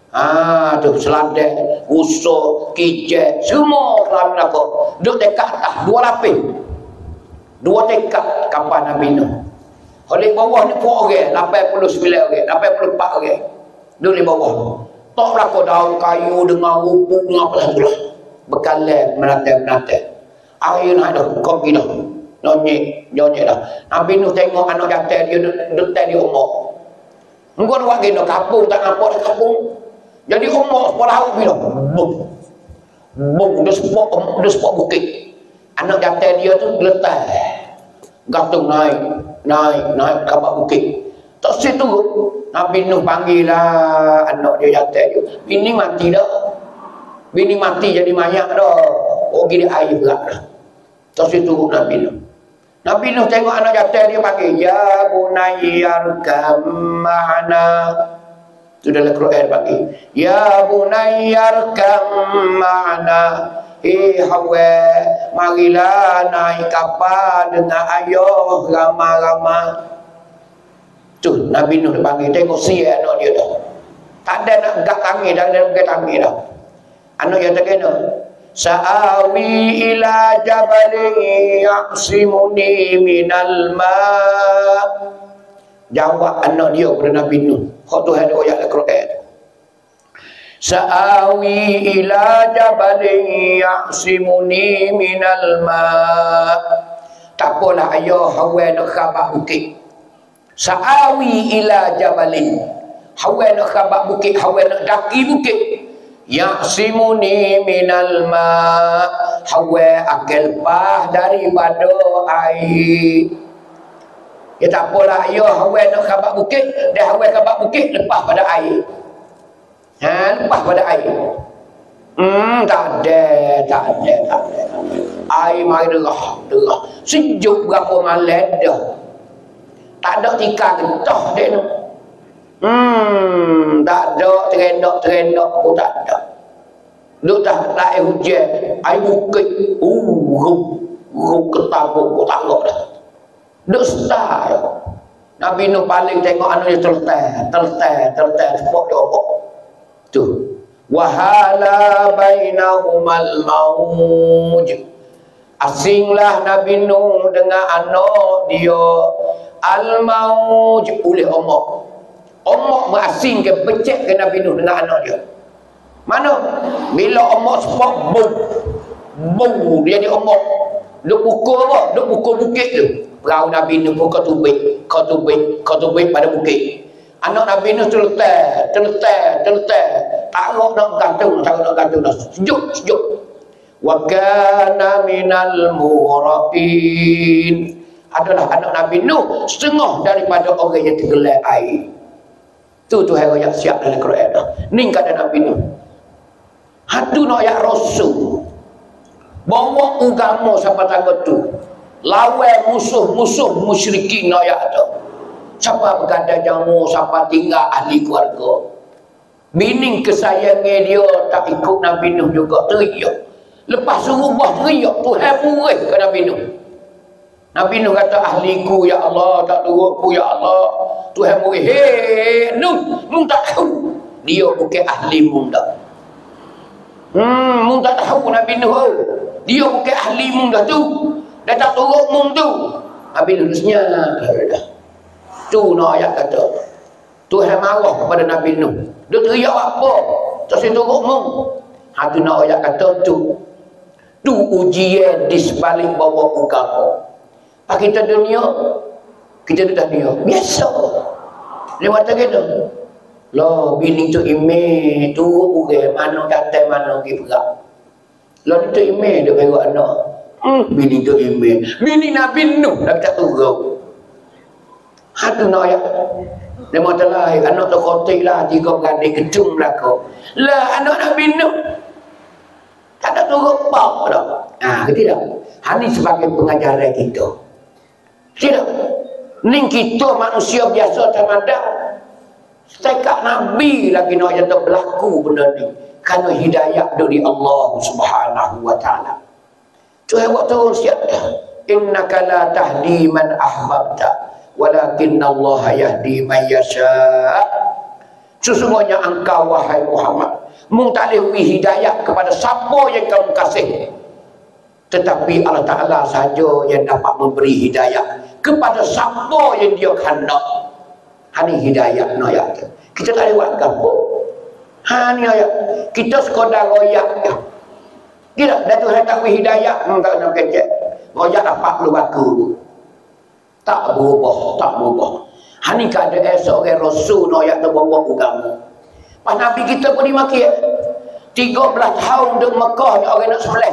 Ah, tu seladek, usuk, kicek, semua kelamin apa. Duk dekat atas dua lapis. Dua dekat kapal Nabi Nuh. Di bawah ni pun orang, lapan puluh sembilan orang, lapan puluh empat orang. Duk di bawah. Tak berlaku daun kayu dengan rupuk dengan apa lah. Bekalan menatai-menatai. Air nak dah, kau pergi dah. Nyonyek, nyonyek dah. Nabi Nuh tengok anak jantan dia duduk di umur. Engkau nak buat gini, kapung tak nampak dah kapung. Jadi umur sepuluh tahun pergi dah. Bum. Bum, dia sepuk, dia sepuk bukit. Anak jantan dia tu geletai. Gantung naik, naik, naik ke bawah bukit. Tak situ Nabi Nuh panggil lah anak dia jantan dia. Bini mati dah. Bini mati jadi mayat dah. Oh gini air berat dah. Tak situ Nabi Nuh. Nabi Nuh tengok anak jantan dia panggil, ya bunayyarkam ma'ana. Itu dalam Quran panggil, ya bunayyarkam ma'ana. Eh Hawa, marilah naik kapal dengan ayah ramah-ramah. Tu Nabi Nuh panggil, tengok si anak dia dah. Tak ada nak gak tangi dah, dia gak tangi dah. Anak dia tak kena. Sa'awi ila jabalin yaqsimuni minal ma'. Jawab anak dia kepada Nabi Nuh. Kau tu ada ayat Al-Quran. Sa'awi ila jabalin yaqsimuni minal ma'. Tak apalah ayah Hawa nak khabak bukit. Sa'awi ila jabalin. Hawa nak khabak bukit, Hawa nak daki bukit. Yaqsimuni minal ma'. Hawa akan lepas daripada air. Ya tak apalah ayah Hawa nak khabak bukit, dia Hawa khabak bukit lepas pada air. Ha, lepas pada air. Hmm, tak ada, tak ada, tak ada. Air mari derah, derah. Sejuk berapa malam dah. Tak ada tika getah dia tu. Hmm, tak ada terendak-terendak pun tak ada. Duk tak air hujan, air bukit. Uh, rup, rup ketabuk pun tak ada dah. Duk start. Nabi Nuh paling tengok anak dia terletak, terletak, terletak, sebab dia apa? Tu. Wahala bainahumal mauj. Asinglah Nabi Nuh dengan anak dia al-mauj oleh omak. Omak mengasingkan, becek ke Nabi Nuh dengan anak dia. Mana? Bila omak sebab bau. Bau dia di omak. Duk pukul apa? Duk pukul bukit tu. Perahu Nabi Nuh pun kau tubik, kau tubik, kau tubik pada bukit. Anak Nabi Nuh terletak, terletak, terletak. Tak nak gantung, tak nak gantung dah. Sejuk, sejuk. Wa kana minal mughraqin. Adalah anak Nabi Nuh setengah daripada orang yang tenggelam air. Tu Tuhan yang siap dalam Quran dah. Ni kata Nabi Nuh. Hatu nak ayat Rasul. Bawa agama siapa tangga tu. Lawan musuh-musuh musyrikin nak ayat tu. Siapa berganda jamu, siapa tinggal ahli keluarga. Bini kesayangan dia tak ikut Nabi Nuh juga teriak. Lepas suruh buah teriak, Tuhan murid ke Nabi Nuh. Nabi Nuh kata, ahliku ya Allah, tak turutku ya Allah. Tuhan murid, hei Nuh, Nuh tak tahu. Dia bukan ahli mu dah. Hmm, mu tak tahu Nabi Nuh. Dia bukan ahli mu dah tu. Dia tak turut mu tu. Nabi Nuh senyap. Tu nak ayat kata. Tuhan marah kepada Nabi Nuh. Dia teriak apa? Tak saya turut mu. Ha tu nak ayat kata tu. Tu ujian di sebalik bawah agama. Pak kita dunia, kita di dunia biasa. Lewat gitu. Lah bini tu email tu uge mana datang mana pergi berak. Lah tu email dia bagi anak. Hmm, bini tu email. Bini Nabi Nuh dah tak turun. Ha tu nak ayat. Dia mata lah, anak tu khotik lah, tiga beradik gedung lah kau. Lah, anak Nabi Nuh. Tak ada turut bau dah. Haa, tidak. Ini sebagai pengajaran kita. Tidak. Ini kita manusia biasa termadak. Setakat Nabi lagi nak jatuh berlaku benda ni. Kerana hidayah dari Allah Subhanahu wa ta'ala. Tuhan buat turun siap dah. Innaka la tahdi man ahbabta. Walakinna Allah yahdi man yasha. Sesungguhnya engkau wahai Muhammad mung tak boleh beri hidayah kepada siapa yang kamu kasih, tetapi Allah Ta'ala saja yang dapat memberi hidayah kepada siapa yang dia khendak. Ini hidayah no ya. Kita tak lewat apa. Ha ni ayat. Kita sekadar royak je. Tidak, dah Tuhan tak beri hidayah, hmm, tak nak kecek. Royak dapat lu baku. Tak berubah, tak berubah. Hani keadaan seorang rasul no ayat tu bawa agama. Pas Nabi kita pun dimaki eh. tiga belas tahun duduk Mekah ni orang nak sembelih.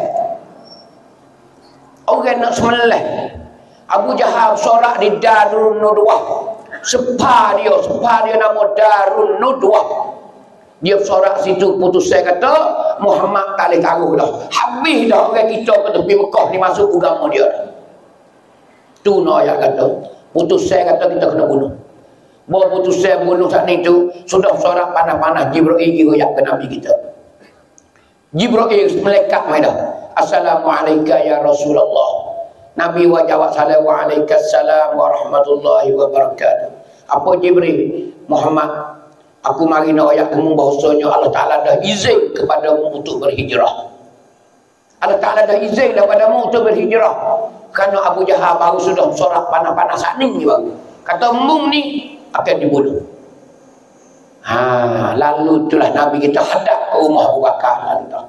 Orang nak sembelih. Abu Jahal sorak di Darun Nudwah. Sepa dia, sepa dia nama Darun Nudwah. Dia sorak situ putus saya kata Muhammad tak boleh taruh dah. Habis dah orang kita ke tepi Mekah ni masuk agama dia. Tu no ayat kata. Putus saya kata kita kena bunuh. Bawa putus saya bunuh saat itu sudah sorak panas-panas Jibril pergi royak ke Nabi kita. Jibril malaikat mai dah. Assalamualaikum ya Rasulullah. Nabi wa jawab salam wa alaikassalam wa rahmatullahi wa barakatuh. Apa Jibril? Muhammad, aku mari nak ayat kamu bahasanya Allah Ta'ala dah izin kepadamu untuk berhijrah. Allah Ta'ala dah izin kepadamu untuk berhijrah. Kerana Abu Jahal baru sudah sorak panas-panas saat ni baru. Kata mung ni akan dibunuh. Ha, lalu itulah Nabi kita hadap ke rumah Abu Bakar lalu dah.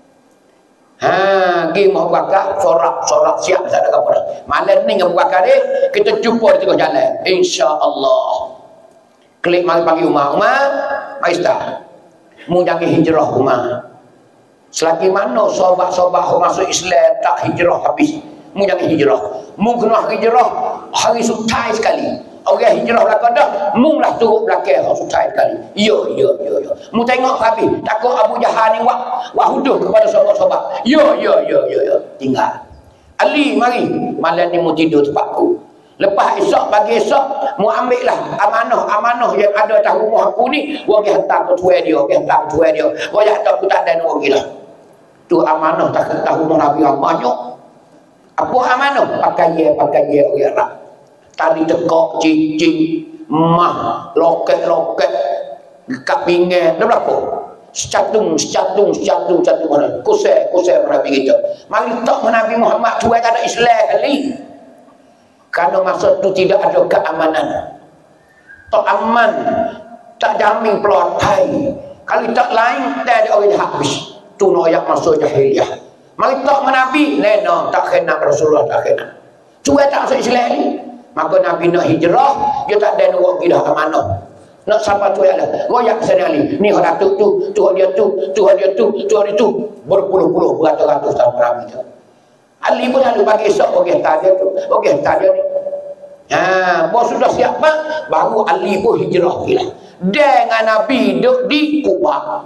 Ha, pergi rumah Abu Bakar, sorak-sorak siap tak ada apa dah. Malam ni Abu Bakar ni kita jumpa di tengah jalan. Insya-Allah. Klik mari pagi Umar. Umar, mari start. Mu jangan hijrah Umar. Selagi mana sahabat-sahabat masuk Islam tak hijrah habis. Mu jangan hijrah. Mu kena hijrah hari sutai sekali. Orang hijrah belakang dah, mu lah turut belakang hari sutai sekali. Ya, ya, ya, ya. Mu tengok habis. Takut Abu Jahal ni wak, wak huduh kepada sahabat-sahabat. Ya, ya, ya, ya, ya. Tinggal. Ali, mari. Malam ni mu tidur tempatku. Lepas esok, pagi esok, mu ambil lah amanah-amanah yang ada atas rumah aku ni. Gua pergi hantar ke tuai dia, pergi hantar ke tuai dia. Gua yang tak aku tak ada nak pergi lah. Tu amanah tak atas rumah Nabi yang banyak. Apa amanah? Pakai ye, pakai ye, orang Arab. Tali tekok, cincin, mah, loket-loket, kat pinggan, dah berapa? Secatung, secatung, secatung, secatung mana? Kusai, kusai Nabi kita. Mari tak Nabi Muhammad tuai tak ada Islam kali. Karena masa tu tidak ada keamanan. Tak aman, tak jamin pelottai. Kalau tak lain, tak ada orang habis. Tu noyak masuk jahiliyah. Mari tak Nabi, lena tak kena Rasulullah tak kena. Cuba tak masuk Islam ni. Maka Nabi nak hijrah, dia tak ada nak pergi dah ke mana. Nak siapa tu yang ada. Goyak sana ni. Ni orang datuk tu, tu dia tu, tu dia tu, tu dia tu. Berpuluh-puluh, beratus-ratus tahun Nabi tu. Ali pun lalu bagi esok okey tak dia tu. Okey tak dia ni. Ha, bos sudah siap bang, baru Ali pun hijrah gila. Dengan Nabi duduk di Kuba.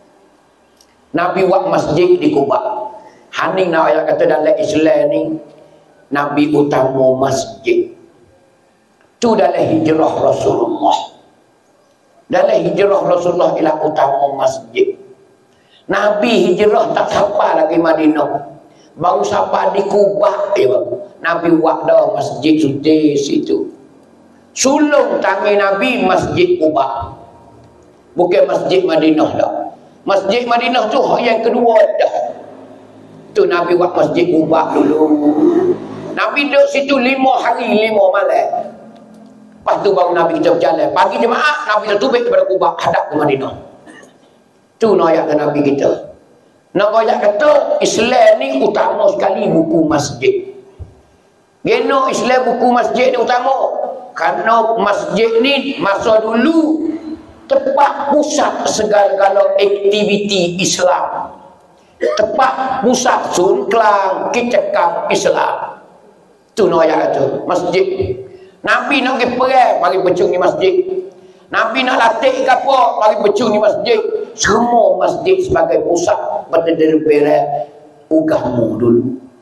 Nabi buat masjid di Kuba. Hani nak ayat kata dalam Islam ni Nabi utama masjid. Tu dalam hijrah Rasulullah. Dalam hijrah Rasulullah ialah utama masjid. Nabi hijrah tak sampai lagi Madinah. Baru sampai di Kubah eh, Nabi buat dah masjid suci situ. Sulung tangi Nabi masjid Kubah. Bukan masjid Madinah dah. Masjid Madinah tu yang kedua dah. Tu Nabi buat masjid Kubah dulu. Nabi duduk situ lima hari lima malam. Lepas tu baru Nabi kita berjalan. Pagi jemaah Nabi kita tubik kepada Kubah hadap ke Madinah. Tu ayat Nabi kita. Nak ayat kata Islam ni utama sekali buku masjid. Geno Islam buku masjid ni utama. Kerana masjid ni masa dulu tempat pusat segala-gala aktiviti Islam. Tempat pusat sunklang kecekam Islam. Tu no ayat tu masjid. Nabi nak pergi perang mari bercung di masjid. Nabi nak latih ke apa mari bercung di masjid. Semua masjid sebagai pusat berdiri berat ugamu dulu.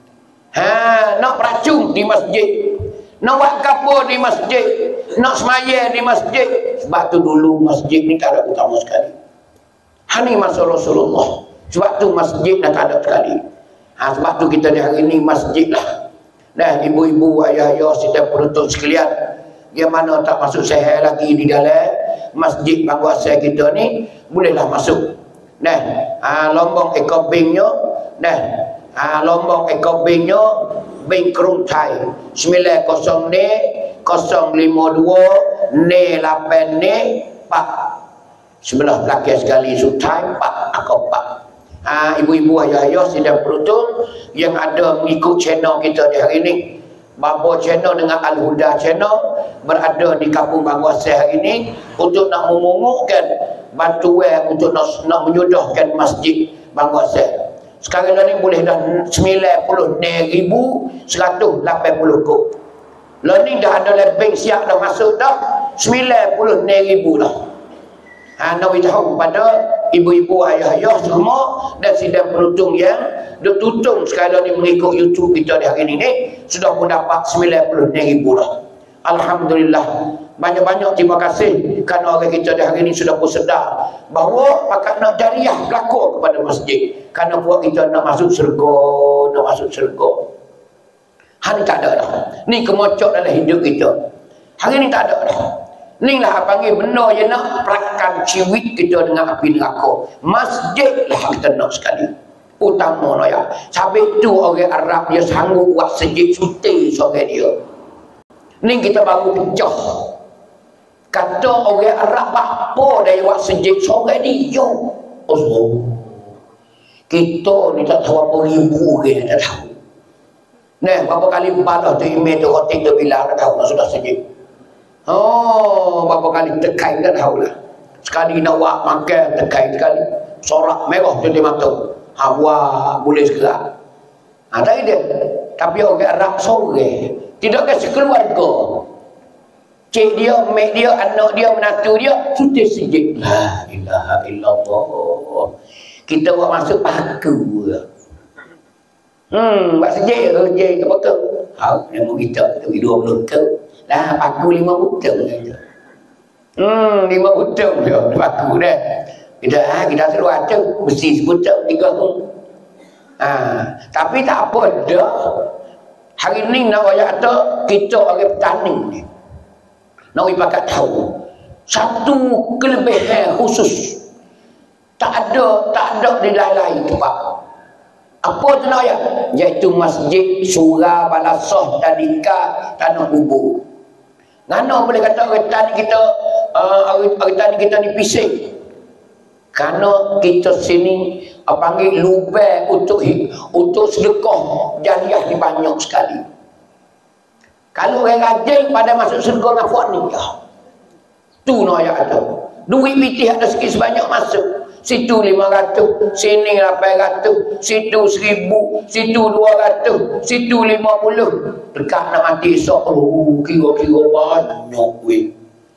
Ha, nak peracung di masjid. Nak buat kapur di masjid. Nak semaya di masjid. Sebab tu dulu masjid ni tak ada utama sekali. Ha ni masa Rasulullah. Sebab tu masjid dah tak ada sekali. Ha, sebab tu kita di hari ni masjid lah. Dah ibu-ibu, ayah-ayah, setiap penonton sekalian. Yang mana tak masuk sehat lagi di dalam. masjid Banguasai kita ni bolehlah masuk. Nah, ha, lombong ekor bingnya, nah, ha, lombong ekor bingnya Bing Kerung Thai sembilan kosong ni kosong lima dua ni lapan ni pak sebelah belakang sekali Sutai pak aku pak. Ha, ibu-ibu ayah-ayah sidang penuntun yang ada mengikut channel kita di hari ini, Babo channel dengan Al-Huda channel berada di Kampung Banguasai hari ini untuk nak memungukkan bantuan untuk nak, nak menyudahkan masjid Banguasai. Sekarang ni boleh dah sembilan puluh ribu seratus lapan puluh kop. Lah ni dah ada lebih siap dah masuk dah sembilan puluh ribu dah. Ha, nak beritahu kepada ibu-ibu ayah-ayah semua dan sidang penonton yang duk tutung sekarang ni mengikut YouTube kita di hari ini ni sudah pun dapat sembilan puluh ribu dah. Alhamdulillah. Banyak-banyak terima kasih kerana orang kita di hari ini sudah pun sedar bahawa pakat nak jariah berlaku kepada masjid kerana buat kita nak masuk syurga, nak masuk syurga. Hari ni tak ada dah. Ni kemocok dalam hidup kita. Hari ni tak ada dah. Ni lah panggil benda yang nak perakan ciwit kita dengan api neraka. Masjid lah kita nak sekali. Utama lah ya. Sampai tu orang Arab dia sanggup buat sejid suti seorang dia. Ni kita baru pecah. Kata orang Arab apa dia buat sejid seorang dia. Oh, kita ni tak tahu apa ribu ke tak tahu. Nah, berapa kali balas tu email tu khotik tu bilang tak tahu nak sudah sejid. Oh, berapa kali tekai tak tahu lah. Sekali nak buat makan tekai sekali. Sorak merah tu di mata. Ha, buat boleh segerak. Ha, tak ada. Tapi orang Arab sore. Tidak ke sekeluarga. Cik dia, mak dia, anak dia, menantu dia sudah sejid. La ilaha illallah. Kita buat masuk paku. Hmm, buat sejid ke sejid ke apa? Ha, nama kita tu dua puluh ke. Lah paku lima butung saja. Hmm, lima butung dia paku dah. Kita ha, kita selalu ada mesti sebutung tiga tu. Ha, tapi tak apa dah. Hari ni nak ayat tu kita orang petani ni. Nak ibarat tahu satu kelebihan khusus. Tak ada, tak ada di lain-lain tempat. Apa tu nak ayat? Iaitu masjid, surah, balasah, tadika, tanah kubur. Ngana boleh kata orang tani kita uh, orang tani kita ni pisik. Kerana kita sini uh, panggil lubang untuk untuk sedekah jariah ni banyak sekali. Kalau orang rajin pada masuk surga dengan kuat ni ya. Tu no ayat tu. Duit pitih ada sikit sebanyak masuk. Situ lima ratus, sini lapan ratus, situ seribu, situ dua ratus, situ lima puluh. Dekat nak mati esok, oh, kira-kira banyak weh.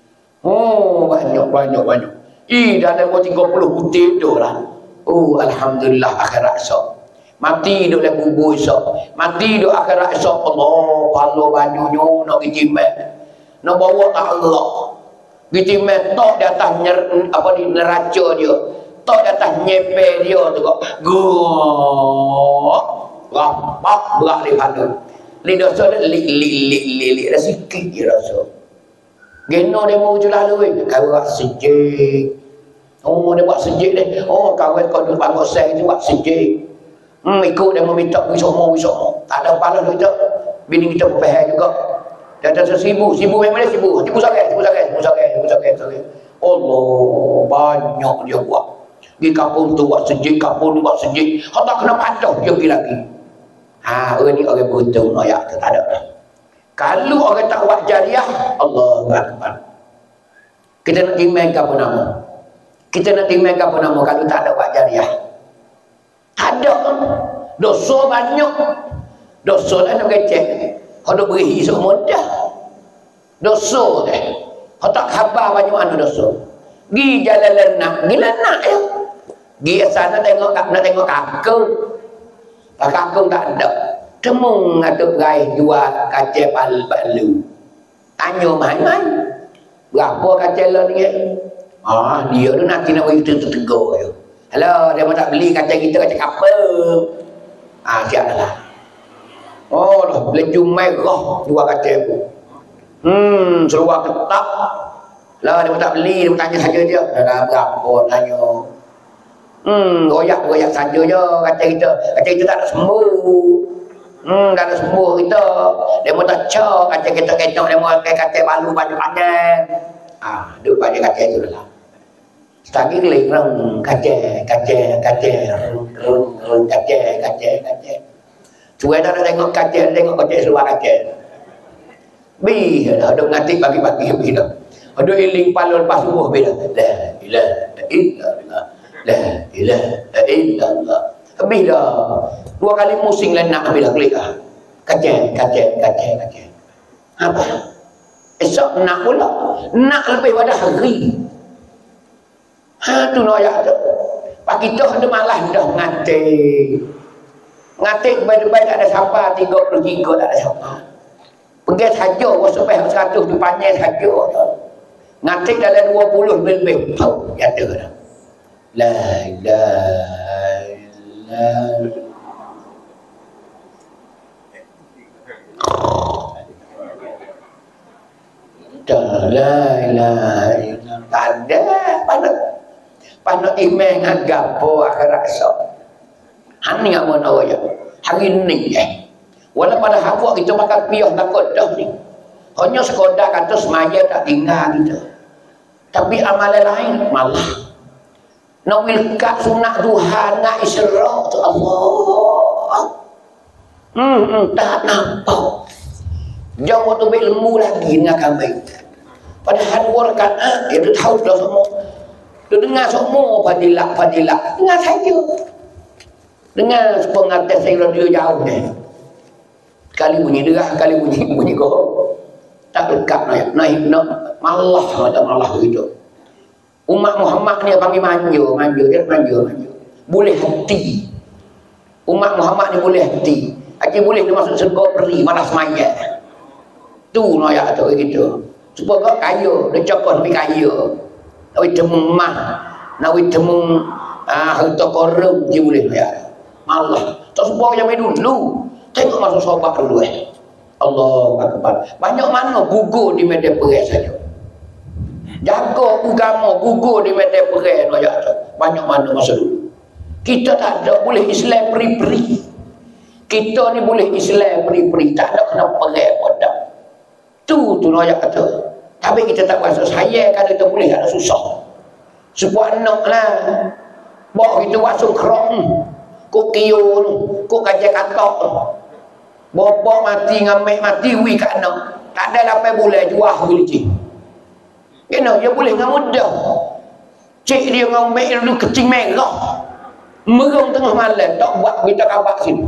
Oh, banyak, banyak, banyak. Ih, dalam tiga puluh butir tu lah. Oh, Alhamdulillah akhirat esok. Mati duduk dalam kubur esok. Mati duduk akhirat esok. Allah, kalau banyaknya nak kitimat. Nak bawa tak Allah. Kitimat tak di atas nyer, apa di neraca dia. Tak di atas nyepe dia tu kok. Gok. Rampak berat di pada. Li dosa dia lik lik lik lik lik dah sikit je rasa. Geno dia mau je lalu kau buat sejik. Oh dia buat sejik dia. Oh kawan kau duduk Banguasai tu buat sejik. Hmm ikut dia meminta pergi semua pergi semua. Tak ada pahala kita. Bini kita berpahal juga. Dia ada seribu, seribu yang mana seribu. Seribu sangat, seribu sangat, seribu sangat, seribu sangat, sangat. Allah banyak dia buat. Di kampung tu buat sejik, kampung tu buat sejik. Hatta kena padah dia pergi lagi. Ha, orang ni orang beruntung ayat tu tak ada dah. Kalau orang tak buat jariah, Allahu Akbar. Kita nak timbang apa nama? Kita nak timbang apa nama kalau tak ada buat jariah? Tak ada. Dosa banyak. Dosa dah nak kecek. Kalau beri semua dah. Dosa dah. Kalau tak khabar banyak mana dosa. Gi jalan lenak, gi lenak ya. Gi sana tengok nak tengok kakung. Kakung tak ada. Temung atau berai jual kacang palu-palu. Tanya mai-mai. Berapa kacang lo ni? Ah, dia tu nanti nak bagi tu tegur je. Hello, dia mau tak beli kacang kita kacang apa? Ah, siaplah. Oh, lah, beli merah jual kacang tu. Hmm, seluar ketak. Lah dia tak beli, dia tanya saja dia. Dah berapa tanya. Hmm, goyak-goyak saja je kata kita. Kata kita tak nak sembuh. Hmm, tak nak sembuh kita. Dia mau tak cak kata kita ketok dia mau kata balu panjang-panjang. Ah, duk pada kata itu lah. Setagi klik rong kata kata kata rong rong kata kata kata. Cuba dah tengok kata tengok kata seluar kata. Bi dah duk ngati pagi-pagi bi dah. Ada iling palol pas subuh bila la ilaha illallah la ilaha illallah habis dah dua kali musing lah nak bila klik ah kacang kacang kacang kacang apa esok nak pula nak lebih pada hari ha tu noyak tu pak kita ada malas dah ngate ngate baik-baik tak ada siapa tiga puluh tiga tak ada siapa pergi saja sampai seratus dipanjang saja ngatik dalam dua puluh lebih tahu ya ada dah la ilaha illallah la ilaha illallah tak ada pada pada iman agapo akhirat esok hani ngak mau ya hari ni eh wala pada hafak kita makan piah takut dah ni hanya sekadar kata semaya tak tinggal kita. Tapi amalan lain malah. Nak wilkat sunat Tuhan, nak Isra tu Allah. Hmm, hmm tak nampak. Jauh waktu berilmu lagi dengan kami. Padahal dua rakaat dia tu tahu dah semua. Dia dengar semua fadilah-fadilah. Dengar saja. Dengar pengatas saya radio jauh ni. Kali bunyi derah, kali bunyi bunyi kau. Tak dekat naik naik nak malah macam malah begitu. Umat Muhammad ni panggil manja, manja dia manja, manja. Boleh hati. Umat Muhammad ni boleh hati. Aje boleh dia masuk syurga peri malas maya. Tu noyak tu gitu. Supaya kau kaya, dia cakap lebih kaya. Nak temung mah, nak temung ah harta korup dia boleh ya. Malah. Tak supaya yang dulu. Tengok masuk sobat dulu eh. Allah Akbar. Banyak mana gugur di media perang saja. Jaga agama gugur di media perang saja. Banyak mana masa dulu. Kita tak ada boleh Islam peri-peri. Kita ni boleh Islam peri-peri. Tak ada kena perang pada. Tu tu noyak kata. Tapi kita tak rasa saya kalau kita boleh ada susah. Sebuah anak lah. Bawa kita wasuk kerong. Kok kiyun. Kok kajak katok. Bapak mati ngamek mati wi kat anak. Tak ada lapan bulan jual beli. Kena dia boleh dengan mudah. Cik dia ngamek dulu kecing merah. Merung tengah malam tak buat kita kabak sini.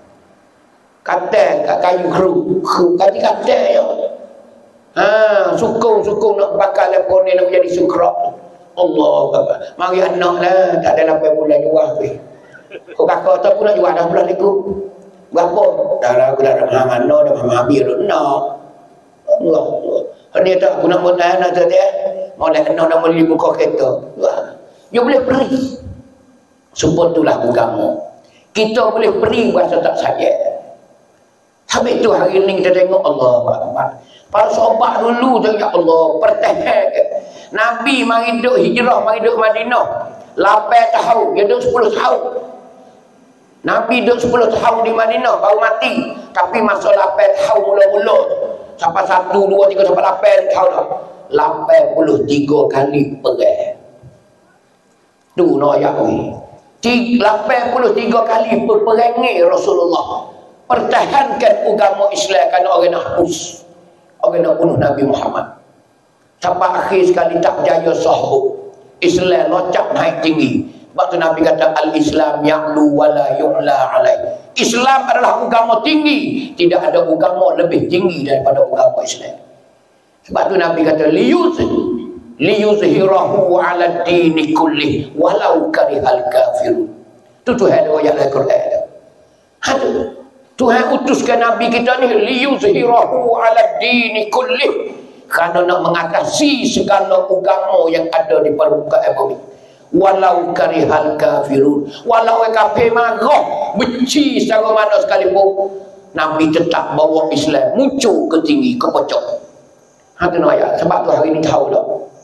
Kata kat kayu keru. Keru kata kata ya. Ha, sukung-sukung nak bakal lepon ni nak jadi sukrak. Allah Akbar. Mari anak lah tak ada lapan bulan jual wi. Kau kakak tak pun nak jual dah bulan itu. Berapa? Dah lagu dah dah mana dah mama habis lu nak. Allah. Ini tak guna modal nak tu dia. Mau nak kena nak beli buka kereta. Dia boleh pergi. Sebut itulah agama. Kita boleh pergi bahasa tak saja. Tapi tu hari ni kita tengok Allah Akbar. Para sahabat dulu tu ya Allah pertahan. Nabi mari duduk hijrah, mari duduk Madinah. lapan tahun, dia duduk sepuluh tahun. Nabi duduk sepuluh tahun di Madinah baru mati. Tapi masa lapan tahun mula-mula sampai satu, dua, tiga, sampai lapan tahun dah. lapan puluh tiga kali perang. Tu noyak ni. lapan puluh tiga kali peperangi Rasulullah. Pertahankan agama Islam kerana orang nak hapus. Orang nak bunuh Nabi Muhammad. Sampai akhir sekali tak jaya sahut. Islam locak naik tinggi. Waktu Nabi kata al-Islam ya'lu wa la yu'la alaih. Islam adalah agama tinggi. Tidak ada agama lebih tinggi daripada agama Islam. Sebab tu Nabi kata liyuzhi liyuzhirahu ala dini kullih walau karihal kafirun. Itu Tuhan ayat Al-Quran. Ada Tuhan utuskan Nabi kita ni liyuzhirahu ala dini kullih. Kerana nak mengatasi segala agama yang ada di permukaan bumi. Walau karihal kafirun, walau kafir marah benci secara mana sekalipun, Nabi tetap bawa Islam muncul ke tinggi, ke pojok. Ha kena ayat. Sebab tu hari ni tahu dah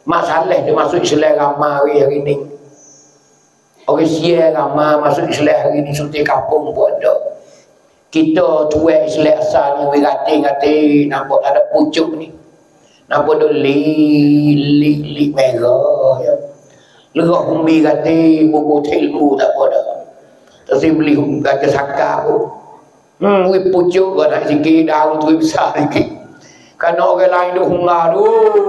Masalah dia masuk Islam ramai hari ni. Orang Sia ramai masuk Islam hari ni, suntik kampung pun ada. Kita tuai Islam asal ni, ngating-ngating, nampak tak ada pucuk ni. Nampak tu li, li, li merah ya. Lerah umbi kata, bubuh ilmu tak apa dah. Terus beli gajah sakar pun. Hmm, wih pucuk kau nak sikit, daun tu besar sikit. Kerana orang lain tu hungar tu.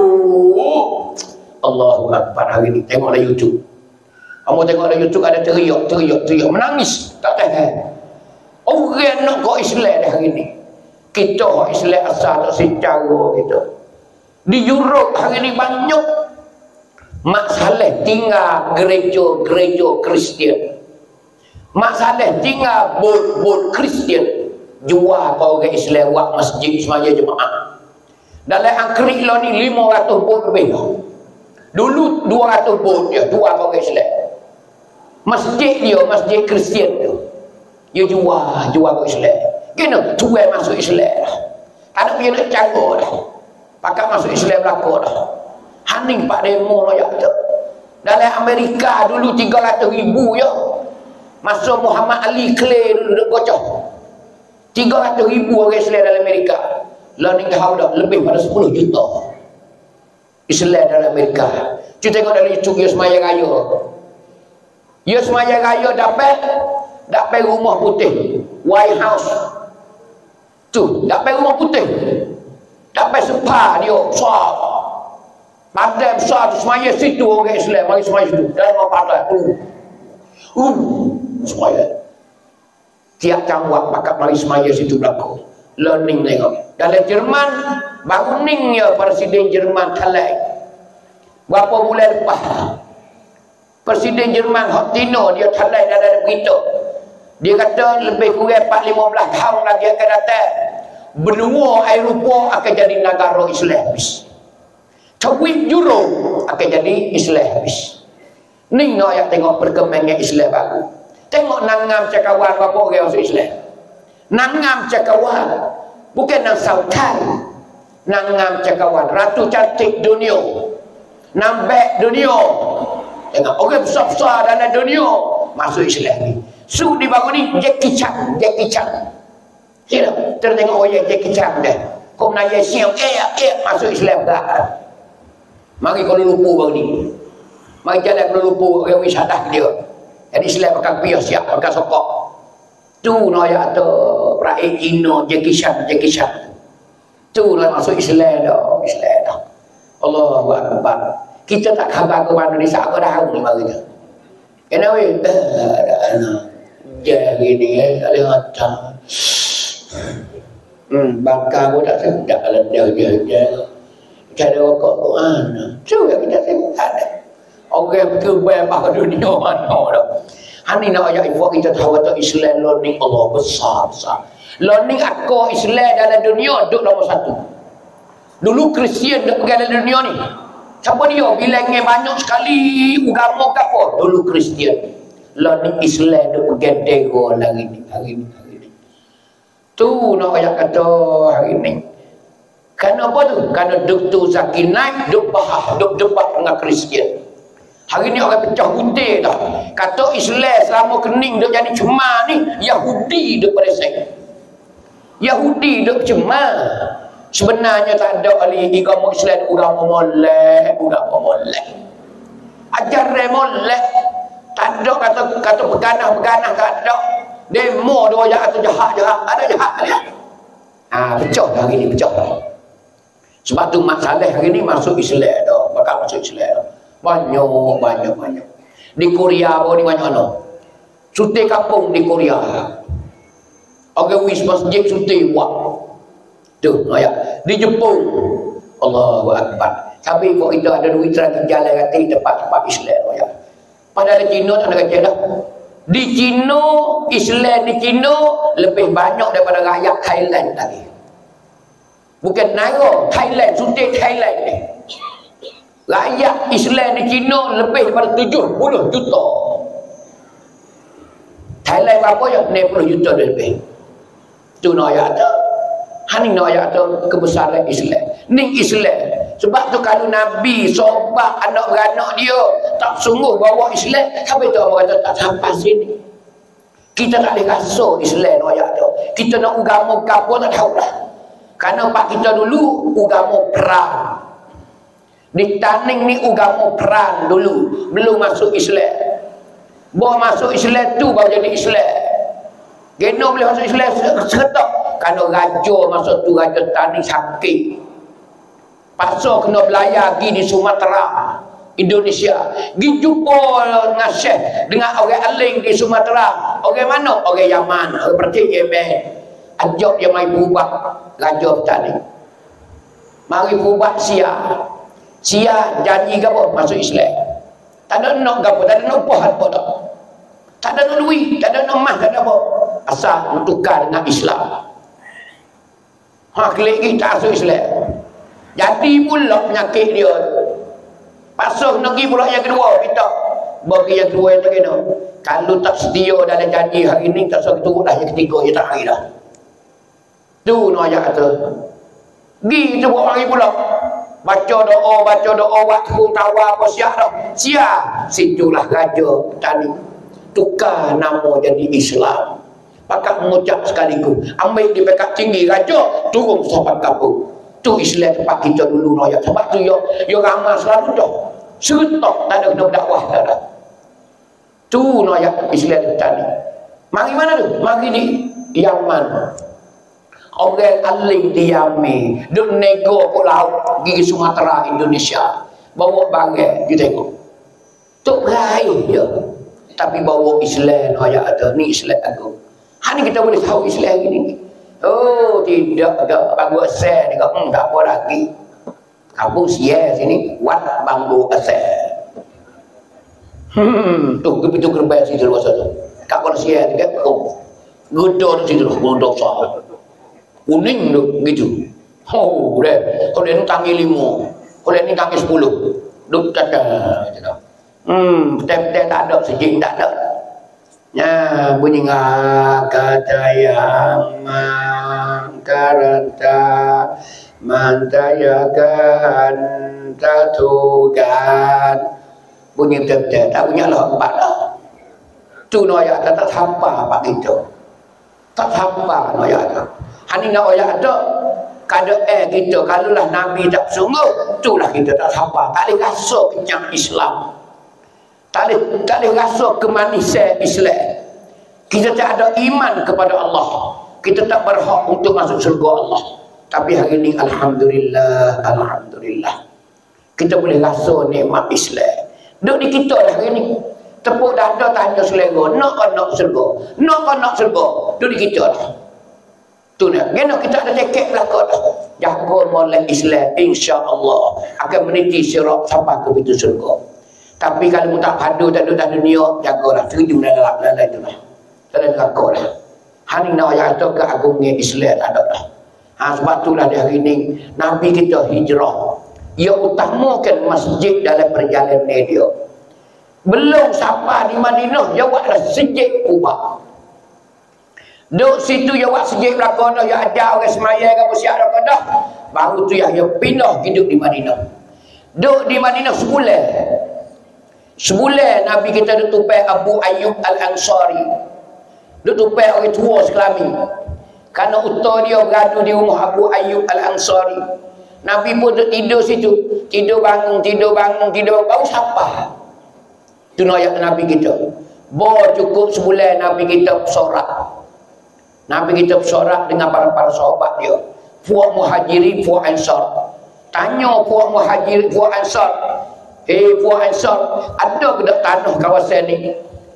Allahu Akbar hari ni. Tengoklah YouTube. Kamu tengoklah YouTube ada teriak, teriak, teriak. Menangis. Tak tahan. Orang nak kau Islam dah hari ni. Kita orang Islam asal tak secara kita. Di Europe hari ni banyak masalah tinggal gereja-gereja Kristian. Masalah tinggal bot-bot Kristian. Jual kau orang Islam buat masjid semaya jemaah. Dalam angkrik lo ni lima ratus bot lebih. Dulu dua ratus bot je jual kau orang Islam. Masjid dia, masjid Kristian tu. Dia jual, jual kau Islam. Kena tuai masuk Islam. Tak ada dia nak cara dah. Pakai masuk Islam belakang dah. Haning pak demo lo ya tu. Dalam Amerika dulu tiga ratus ribu ya. Masa Muhammad Ali Clay dulu duduk gocok. tiga ratus ribu orang Islam dalam Amerika. Lah ni kau dah lebih pada sepuluh juta. Islam dalam Amerika. Cuba tengok dalam YouTube ya semaya raya. Ya semaya raya dapat dapat rumah putih. White House. Tu, dapat rumah putih. Dapat sepa dia besar. Padai besar tu semaya situ orang Islam. Mari semaya situ. Dalam rumah padai. Uh. Uh. Semaya. Tiap tangwak pakat mari semaya situ belakang. Learning tengok. Dalam Jerman, baru ning ya Presiden Jerman talai. Berapa bulan lepas. Presiden Jerman Hotino dia talai dah ada berita. Dia kata lebih kurang empat lima belas tahun lagi akan datang. Benua Eropah akan jadi negara Islamis. Cewik Euro akan jadi Islamis. Ni nak tengok perkembangan Islam baru. Tengok nangam cakawan berapa orang masuk Islam. Nangam cakawan. Bukan nang Sultan. Nangam cakawan. Ratu cantik dunia. Nambek dunia. Tengok orang besar-besar dalam dunia masuk Islam ni. Su di baru ni Jackie Chan. Jackie Chan. Tidak, tertengok orang Jackie Chan dah. Kau menanya siap, eh, eh, masuk Islam dah. Mari Kuala Lumpur baru ni. Mari jalan Kuala Lumpur, orang wisata dia. Jadi Islam akan piah siap, akan sokok. Tu nak tu rakyat Cina, Jackie Chan, Jackie Chan. Tu lah masuk Islam dah, Islam dah. Allahu Akbar. Kita tak khabar ke mana ni, sahaja dah ni mari dia. Kenapa? Eh, jadi ni, ada ngata. Hmm, bakar pun tak sedap lah dia dia dia. Cara rokok tu mana? Tu yang kita sebut ada. Orang kebebas dunia mana dah. Hani nak ayat ibu kita tahu kata Islam learning Allah besar besar. Learning akal Islam dalam dunia duduk nombor satu. Dulu Kristian duduk dalam dunia ni. Siapa dia? Bilangnya banyak sekali agama apa? Dulu Kristian. Learning Islam duduk gede go lagi ni hari ni. Tu nak ayat kata hari ni. Kenapa tu? Kerana Doktor Zakir Naik duk bahas, duk debat dengan Kristian. Hari ni orang pecah putih dah. Kata Islam selama kening duk jadi cemar ni, Yahudi duk beresek. Yahudi duk cemar. Sebenarnya tak ada ahli agama Islam agama molek, agama molek. Ajaran molek. Tak ada kata kata beganah-beganah tak ada. Demo dua jahat atau jahat-jahat. Ada jahat dia. Ah, pecah hari ni, pecah. Sebab tu masalah hari ni masuk Islam dah. Bakal masuk Islam dah. Banyak, banyak, banyak. Di Korea pun ni banyak mana. Suti kampung di Korea. Orang wis masjid suti buat. Tu, ayat. Di Jepun. Allahu Akbar. Tapi kok itu ada duit lagi jalan kata tempat-tempat Islam. Ayat. Padahal Cina tak ada kata dah. Di Cina, Islam di Cina lebih banyak daripada rakyat Thailand lagi. Bukan Naira, Thailand, suti Thailand ni. Rakyat Islam di Cina lebih daripada tujuh puluh juta. Thailand berapa ya? enam puluh juta lebih. Tu nak ayat tu. Hani nak ayat tu kebesaran Islam. Ni Islam. Sebab tu kalau Nabi sobat anak beranak dia tak sungguh bawa Islam, sampai tu orang kata tak sampai sini. Kita tak boleh rasa Islam ayat tu. Kita nak agama apa tak tahu dah. Kerana pak kita dulu agama perang. Di Taning ni agama perang dulu, belum masuk Islam. Baru masuk Islam tu baru jadi Islam. Geno boleh masuk Islam seketak. Kerana raja masa tu raja Taning sakit. Pasal kena belayar pergi di Sumatera, Indonesia. Pergi jumpa dengan Syekh, dengan orang aling di Sumatera. Orang mana? Orang Yaman, orang Pertik Yemen. Ajak dia mai berubah raja Taning. Mari berubah Sia. Sia janji ke apa? Masuk Islam. Tak ada nak ke apa, tak ada nak apa apa tak. Tak ada nak duit, tak ada nak emas, tak ada apa. Asal tukar dengan Islam. Ha, klik kita masuk Islam. Jadi pula penyakit dia. Pasal nak pergi pula yang kedua, kita bagi yang kedua yang kena. Kalau tak setia dalam janji hari ni, tak usah turut dah yang ketiga, yang tak hari dah. Tu nak ayat kata. Pergi kita buat hari pula. Baca doa, baca doa, waktu tawar apa siap dah. Siap. Situlah raja Taning. Tukar nama jadi Islam. Pakat mengucap sekaligus. Ambil di pekat tinggi raja, turun sahabat kapur. Tu Islam tempat kita dulu noyak. Sebab tu yo yo ramai selalu dah. Seretak tak ada kena berdakwah tak ada. Tu noyak Islam tadi. Mari mana tu? Mari di Yaman. Orang aling di Yaman, duk nego ke laut pergi Sumatera Indonesia. Bawa barang kita tengok. Tok berair dia. Tapi bawa Islam noyak ada ni Islam agung. Hari kita boleh tahu Islam ini. Oh, tidak ada bangku asal ni kau hmm, tak apa lagi. Kampung Sia sini wat bangku asal. Hmm, tu pintu gerbang situ luar sana. Kampung Sia ni kan oh. Gedor situ gondok sah. Kuning tu gitu. Oh, dah. Kalau ni tangi lima, kalau ni tangi sepuluh. Duk kata gitu. Hmm, betul-betul tak ada sejik tak ada. Ya, bunyi kata yang mangkaranta mantayakan tatukan. Bunyi betul-betul tak punya lah empat lah. Tu noyak tak tak sampai pak kita. Tak sampai noyak tu. Hani nak noyak tu keadaan kita kalau lah Nabi tak sungguh, itulah kita tak sampai. Tak boleh rasa kenyang Islam. Tak boleh, tak boleh rasa kemanisan Islam. Kita tak ada iman kepada Allah. Kita tak berhak untuk masuk surga Allah. Tapi hari ini Alhamdulillah, Alhamdulillah. Kita boleh rasa nikmat Islam. Duduk di kita lah hari ini. Tepuk dada tanya selera. Nak ke nak surga? Nak ke nak surga? Duduk di kita lah. Tu nak. Gana kita ada tiket belakang dah. Jaga molek Islam. InsyaAllah akan meniti sirat sampai ke pintu surga. Tapi kalau tak padu tak ada dunia, jagalah terjun dalam dalam itu lah. Dalam neraka lah. Hari nak ayat tu keagungnya Islam tak ada dah. Ha, sebab itulah di hari ini Nabi kita hijrah. Ia utamakan masjid dalam perjalanan dia. Belum sampai di Madinah, dia buatlah sejid Kubah. Duduk situ dia buat sejid belakang dah, dia ajar orang semaya ke siap belakang dah. Baru tu yang dia pindah hidup di Madinah. Duduk di Madinah sebulan. Sebulan Nabi kita duduk tupai Abu Ayyub Al-Ansari. Duduk tupai orang tua sekelami. Kerana utah dia beradu di rumah Abu Ayyub Al-Ansari. Nabi pun duduk tidur situ. Tidur bangun, tidur bangun, tidur bangun. Baru siapa? Itu ayat Nabi kita. Bawa cukup sebulan Nabi kita bersorak. Nabi kita bersorak dengan para-para sahabat dia. Puak muhajirin, puak ansar. Tanya puak muhajirin, puak ansar. Eh, puak ansar, ada ke tak tanah kawasan ni?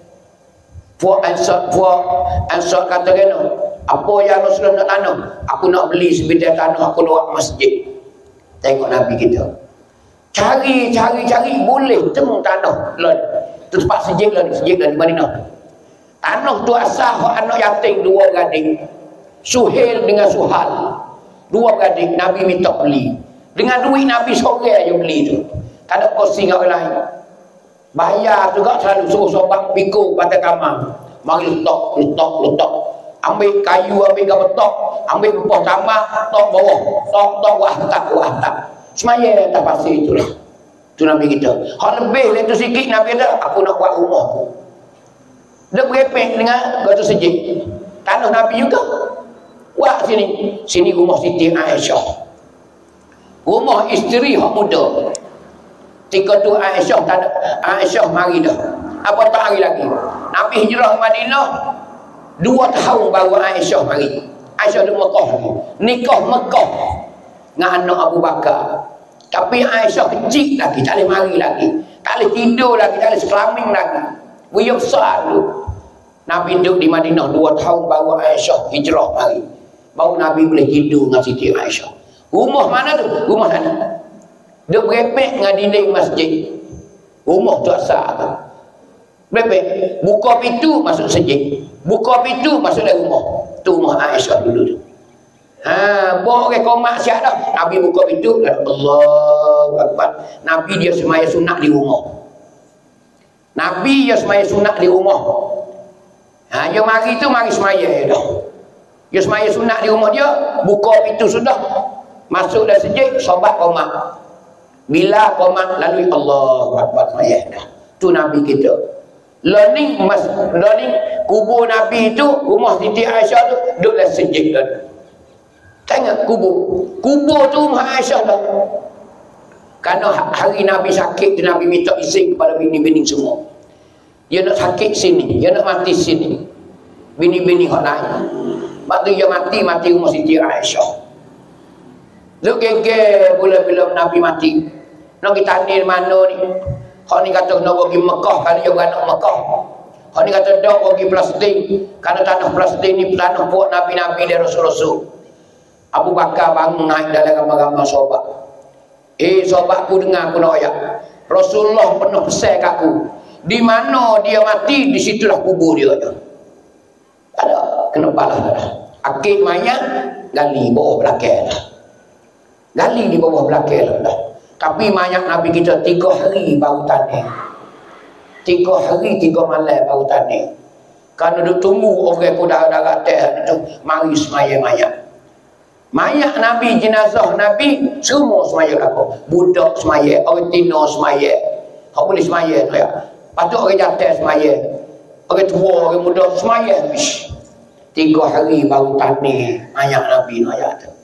Puak ansar, puak ansar kata kena, apa yang Rasulullah nak tanah? Aku nak beli sebidang tanah, aku nak buat masjid. Tengok Nabi kita. Cari, cari, cari, boleh temu tanah. Itu tempat sejid lah, sejid lah di Madinah. Tanah tu asal anak yatim dua gading. Suhail dengan Suhal. Dua gading, Nabi minta beli. Dengan duit Nabi sore yang beli tu. Tak ada kosing orang lain. Bayar juga selalu suruh sobat pikul pada kamar. Mari letak, letak, letak. Ambil kayu, ambil gambar tok. Ambil bupah tamak, tok bawah. Tok, tok, wah tak, wah tak. Semaya atas pasir itulah. Itu Nabi kita. Hak lebih lah tu sikit Nabi ada, aku nak buat rumah. Dia berepek dengan batu sejik. Tanah Nabi juga. Buat sini. Sini rumah Siti Aisyah. Rumah isteri hak muda. Ketika tu Aisyah tak Aisyah mari dah. Apa tak hari lagi? Nabi hijrah Madinah dua tahun baru Aisyah mari. Aisyah di Mekah lagi. Nikah Mekah dengan anak Abu Bakar. Tapi Aisyah kecil lagi, tak boleh mari lagi. Tak boleh tidur lagi, tak boleh sekelamin lagi. Buaya besar tu. Nabi duduk di Madinah dua tahun baru Aisyah hijrah mari. Baru Nabi boleh tidur dengan Siti Aisyah. Rumah mana tu? Rumah sana. Dia berepek dengan dinding masjid. Rumah tu asal tu. Berepek. Buka pintu masuk masjid. Buka pintu masuk dalam rumah. Tu rumah Aisyah dulu tu. Ha, bawa orang komak siap dah. Nabi buka pintu, Allahu Akbar. Nabi dia semaya sunat di rumah. Nabi dia semaya sunat di rumah. Ha, dia mari tu mari semaya dah. Dia semaya sunat di rumah dia, buka pintu sudah. Masuk dalam masjid, sobat komak. Bila komak lalu Allahu Akbar semaya dah. Tu Nabi kita. Learning mas, learning kubur Nabi tu, rumah Siti Aisyah tu duduk dalam masjid dah. Tengok kubur. Kubur tu rumah Aisyah dah. Kerana hari Nabi sakit tu Nabi minta izin kepada bini-bini semua. Dia nak sakit sini, dia nak mati sini. Bini-bini hak lain. Lepas tu dia mati, mati rumah Siti Aisyah. Lu geger bila-bila Nabi mati. Nak kita ni mana ni? Hak ni kata nak pergi Mekah, kalau dia beranak Mekah. Hak ni kata dak pergi Palestin, kerana tanah Palestin ni tanah buat Nabi-Nabi dan Rasul-Rasul. Abu Bakar bangun naik dalam ramai-ramai sahabat. Eh sahabatku dengar aku nak ayat. Rasulullah pernah pesan kat aku. Di mana dia mati, di situlah kubur dia. Ada kena balas dah. Akik mayat gali bawah belakang dah. Gali di bawah belakang dah. Tapi mayat Nabi kita tiga hari baru tanah. Tiga hari tiga malam baru tanah. Kerana dia tunggu orang darah-darah teh itu mari semaya mayat. Mayat Nabi, jenazah Nabi, semua semaya aku. Budak semaya, orang Tino semaya. Kau boleh semaya tu ya. Patut orang jatuh semaya. Orang tua, orang muda semaya. Tiga hari baru tanah mayat Nabi mayat tu.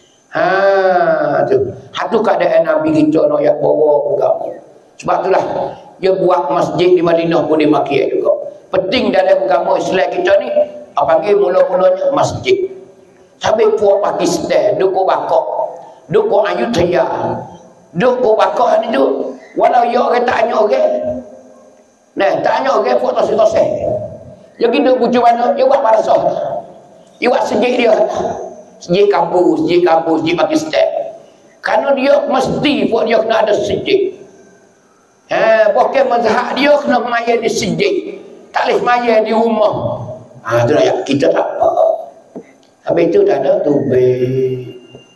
Ha tu. Hatu keadaan Nabi kita nak bawa agama. Sebab itulah dia buat masjid di Madinah pun dia maki juga. Penting dalam agama Islam kita ni, apabila mula-mulanya masjid. Sampai puak Pakistan, duk bakok, duk Ayutthaya, duk bakok ni tu, walau dia orang tak tanya orang. Nah, tak tanya orang puak tosih-tosih. Jadi duk bucu mana, dia buat parasah. Dia buat sejik dia. Sejik kampus, sejik kampus, sejik Pakistan. Kerana dia mesti puak dia kena ada sejik. Ha, bukan mazhab dia kena maya di sejik. Tak boleh maya di rumah. Ha, tu lah kita tak apa. Habis itu tak ada tubik.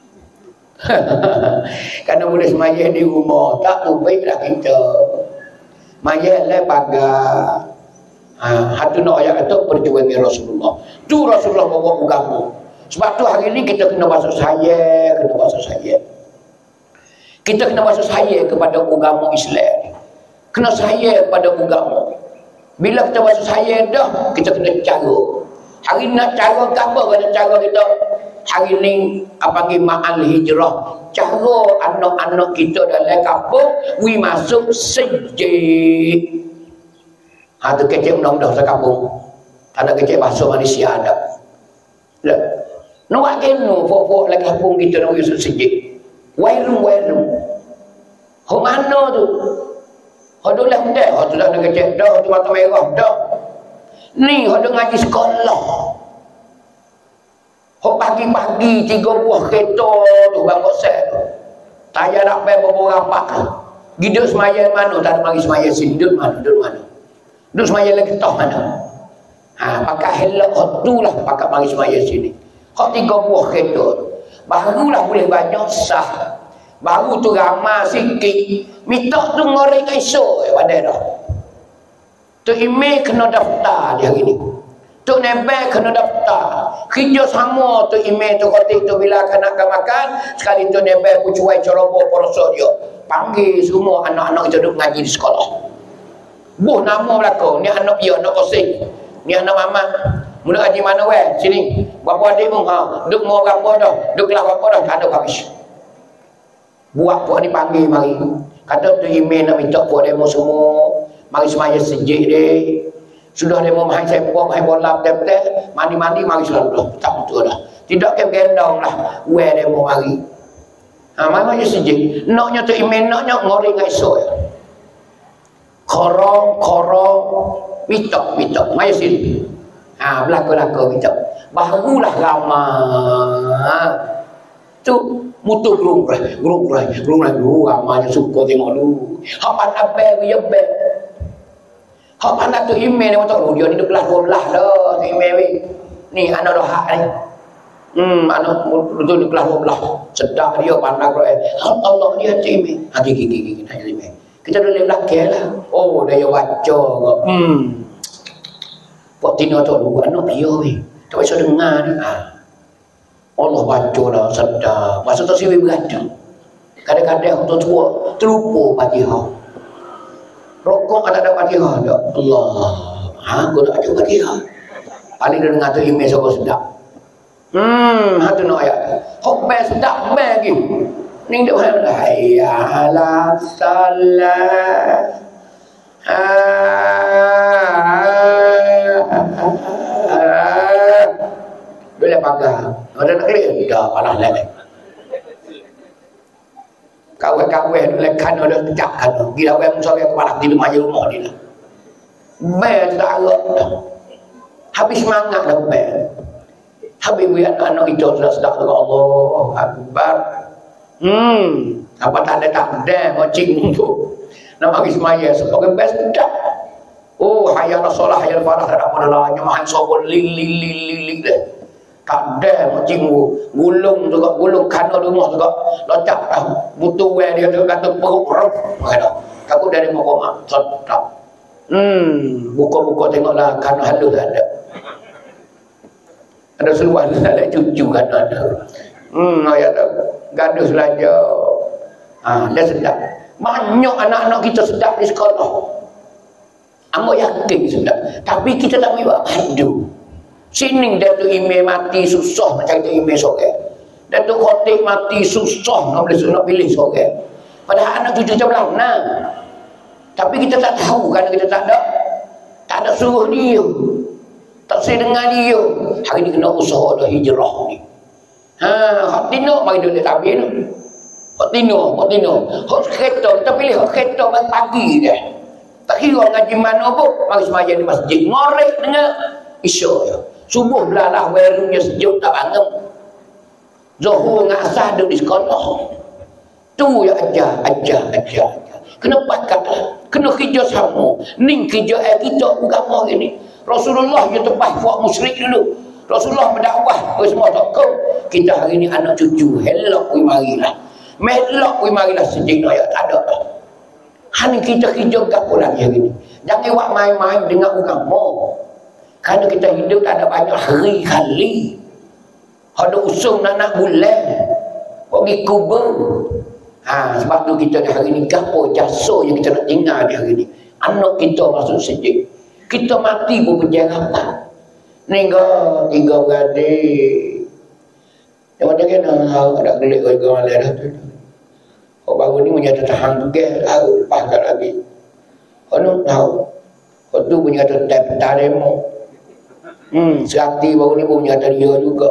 Kerana boleh semaya di rumah, tak tubik lah kita. Maya lah pagar. Ha, hatu nak ayat kata perjuangan Rasulullah. Tu Rasulullah bawa agama. Sebab tu hari ni kita kena basuh saya, kena basuh saya. Kita kena basuh saya kepada agama Islam. Kena saya kepada agama. Bila kita basuh saya dah, kita kena cara. Hari ni nak cara ke apa kena cara kita? Hari ni apa panggil ma'al hijrah. Cara anak-anak kita dalam kampung, we masuk sejik. Ha tu kecil mudah-mudah sa kampung. Tak ada kecil bahasa Malaysia ada. Lah. Nak kena fok-fok dalam kampung kita nak masuk sejik. Wairum-wairum. Ho mana tu? Ho dolah dah, ho tu dah ada kecil dah, tu mata merah dah. Ni hok ngaji sekolah. Hok pagi-pagi tiga buah kereta tu bang Gosek tu. Tanya nak pergi beberapa. Hidup semaya mana? Tak ada mari semaya sini. Hidup mana? Hidup mana? Hidup semaya lagi tahu mana? Ha, pakai helok hok tu lah pakai mari semaya sini. Hok tiga buah kereta tu. Barulah boleh banyak sah. Baru tu ramai sikit. Minta tu ngoreng esok eh, pada dah. Tu email kena daftar dia hari ni. Tu nebel kena daftar. Kerja sama tu email tu kotik tu bila akan nak makan. Sekali tu nebel ku cuai ceroboh porosok dia. Panggil semua anak-anak itu duduk ngaji di sekolah. Buh nama belakang. Ni anak dia, anak kosing. Ni anak mama. Mula ngaji mana weh? Sini. Berapa adik mu? Ha. Duduk mau berapa dah? Duduk kelas berapa dah? Tak ada habis. Buat puak ni panggil mari. Kata tu email nak minta puak demo semua. Mari semaya sejik dia. Sudah demo main sepok, main bola, tep-tep. Mandi-mandi mari selalu dah. Tak betul dah. Tidak kegendong lah. Weh demo mari. Ha, mari sejik. Naknya tu email naknya ngoreng esok ya. Korong, korong. Mitok, mitok. Mari sini. Ha, belaka-belaka mitok. Barulah ramah. Tu mutu gerung-gerung. Gerung-gerung. Gerung-gerung. Ramahnya suka tengok dulu. Hapan apa dia bel. Hak anak tu email ni macam dia ni kelas dua belas dah tu email ni. Ni anak dah hak ni. Hmm anak tu di kelas dua belas. Sedap dia pandang roh. Hak Allah dia tu email. Ha gigi gigi tanya email. Kita dah lelak lah. Oh dia baca. Hmm. Buat tino tu dulu anak dia ni. Tak bisa dengar ni. Ha. Allah baca dah sedap. Masa tu siwi berada. Kadang-kadang tu tua terlupa Fatihah. Rokok ada ada Fatihah tak? Allah. Ha, aku tak ada Fatihah. Paling dia dengar tu email siapa sedap. Hmm, ha tu nak ayat. Hok bel sedap bel lagi. Ning dia lah. Hayya ala salat. Ha. Boleh pakai. Ada nak klik? Dah palah lelek. Kawan-kawan lekan ada tejakkan gila orang musa yang kepala di rumah rumah ni lah bel tak agak dah habis semangat dah bel habis buat anak itu sudah sedap dengan Allah Akbar hmm apa tak ada tak ada macing tu nak bagi semaya sebagai bel sedap oh hayal solah hayal farah tak apa dah nyamahan sobon lil lil lil lil dah tak ada macam gulung juga gulung kana rumah juga locak dah butuh we dia tu kata perut perut kata takut dari mau mak sedap hmm buka-buka tengoklah kana halus ada ada seluar ada cucu kan ada hmm ayat gaduh saja ah dia sedap banyak anak-anak kita sedap di sekolah amo yakin sedap tapi kita tak buat padu. Sini dia tu email mati susah nak cari tu email sore. Dia tu khotik mati susah nak boleh nak pilih sore. Padahal anak cucu macam mana? Tapi kita tak tahu kan kita tak ada tak ada suruh dia. Tak saya dengar dia. Hari ni kena usaha dah hijrah ni. Ha, hak tino mari dia tapi tu. Hak tino, hak tino. Hak kereta kita pilih hak kereta pagi dia. Tak kira ngaji mana pun mari sembahyang di masjid. Ngorek dengan isyak ya. Subuh belalah werunya sejuk tak bangun. Zuhur dengan asar duduk di sekolah. Tu ya ajar, ajar, ajar. Kena pakat lah. Kena kerja sama. Ni kerja air kita agama ini. Rasulullah yang tepat buat musyrik dulu. Rasulullah berdakwah ke semua tokoh. Kita hari ni anak cucu. Helok we marilah. Melok we marilah sejik ya tak ada dah. Hani kita kerja gapo lagi hari ni. Jangan buat main-main dengan agama. Kerana kita hidup tak ada banyak hari kali. Ada usung nak nak bulan. Pergi kubur. Ha, sebab tu kita hari ni gapo jasa yang kita nak tinggal di hari ni. Anak kita masuk sejik. Kita mati pun berjalan apa. Tinggal tiga beradik. Yang macam kena ada gelik ke mana dah tu. Oh baru ni punya tahan juga. Tahu lepas tak lagi. Oh no tahu. Oh tu punya tetap demo. Hmm, sehati baru ni punya ada dia juga.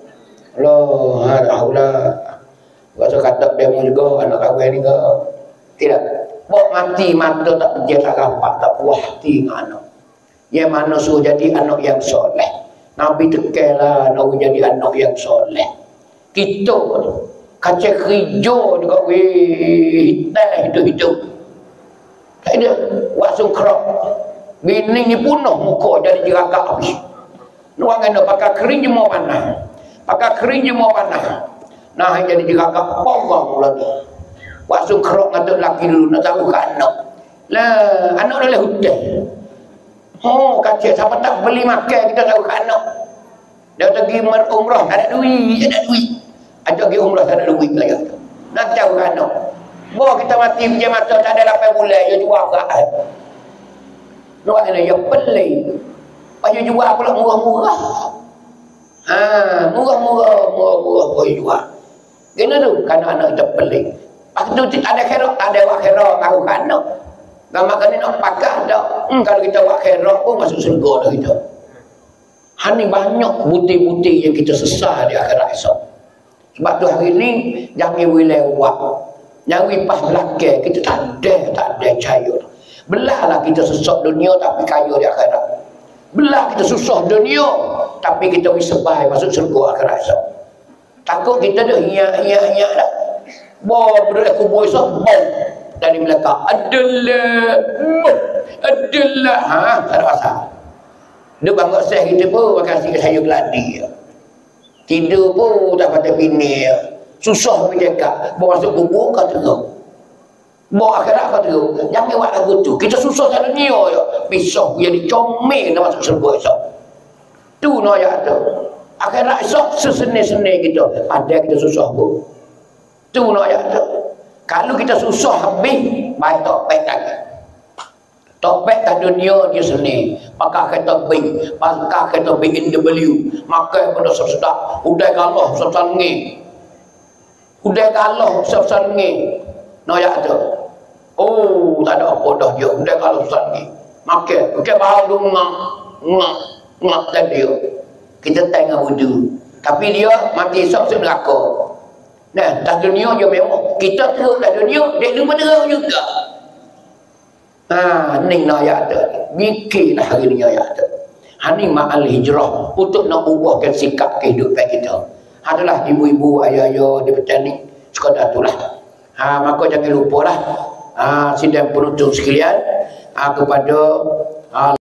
Allah, alhamdulillah. Rasa kata demo juga anak kawan ni ke. Tidak. Bok mati mata tak kerja tak rapat tak puas hati dengan anak. Yang mana suruh jadi anak yang soleh. Nabi tekelah nak jadi anak yang soleh. Kita kaca kerja juga weh hidup-hidup. Tak ada wasung kerap. Bini ni punuh muka jadi jeragak habis. Nuang kena pakai kering je mau panah. Pakai kering je mau panah. Nah jadi jeragak pawang lagi. Wasung kerap ngata laki dulu nak tahu ke anak. Lah anak dah hutan. Oh, kata siapa tak beli makan kita tahu kana. Dia pergi umrah tak ada duit, tak ada duit. Ada pergi umrah tak ada duit lagi. Nak tahu kana. Bawa kita mati je mata tak ada lapan bulan dia jual berat. Luar ni yang pelik. Paju jual pula murah-murah. Ha, murah-murah, murah-murah boleh jual. Gini tu, kerana anak kita pelik. Lepas tu tak ada khairat, tak ada wak khairat kau kana. Gambar kena nak pakai tak? Hmm, kalau kita wak khairat pun masuk surga dah kita. Hani banyak bukti-bukti yang kita sesat di akhirat esok. Sebab tu hari ni jangan wilayah wak. Jangan wipas belakang, kita tak ada, tak ada cahaya. Belahlah kita susah dunia tapi kaya di akhirat. Belah kita susah dunia tapi kita bisa baik masuk surga akhirat esok. Takut kita dah hiyak-hiyak-hiyak dah. Bawa berdua kubur esok, bau. Dari belakang, adalah, adalah. Ha, tak ada pasal. Dia bangga saya kita pun kasih saya geladi. Tidur pun tak patut bini. Susah pun cakap. Bawa masuk kubur kata kau. Bawa akhirat kata kau. Jangan buat lagu tu. Kita susah kat dunia je. Pisau yang dicomel dah masuk surga esok. Tu no ayat tu. Akhirat esok seseni-seni kita. Ada kita susah pun. Tu no ayat tu. Kalau kita susah habis, baik topek lagi. Topek kat dunia dia seni. Pakai kata B, pakai kata B N W. Makan pada sedap. Udah kalah sebesar ni. Udah kalah sebesar ni. Noyak tu. Oh, tak ada apa dah dia. Udah kalah sebesar ni. Makan. Makan baru ngak. Ngak. Ngak dan dia. Kita tengok wudu. Tapi dia mati esok sebelum neraka. Nah, dah dunia je memang. Kita teruk dah dunia, dia lupa teruk juga. Ha, ni nak ayat tu. Mikirlah hari ni ayat tu. Ha, ni ma'al hijrah. Untuk nak ubahkan sikap kehidupan kita. Ha, itulah ibu-ibu, ayah-ayah, dia petani. Sekadar itulah. Ha, maka jangan lupa lah. Ha, sidang penonton sekalian. Ha, kepada ha,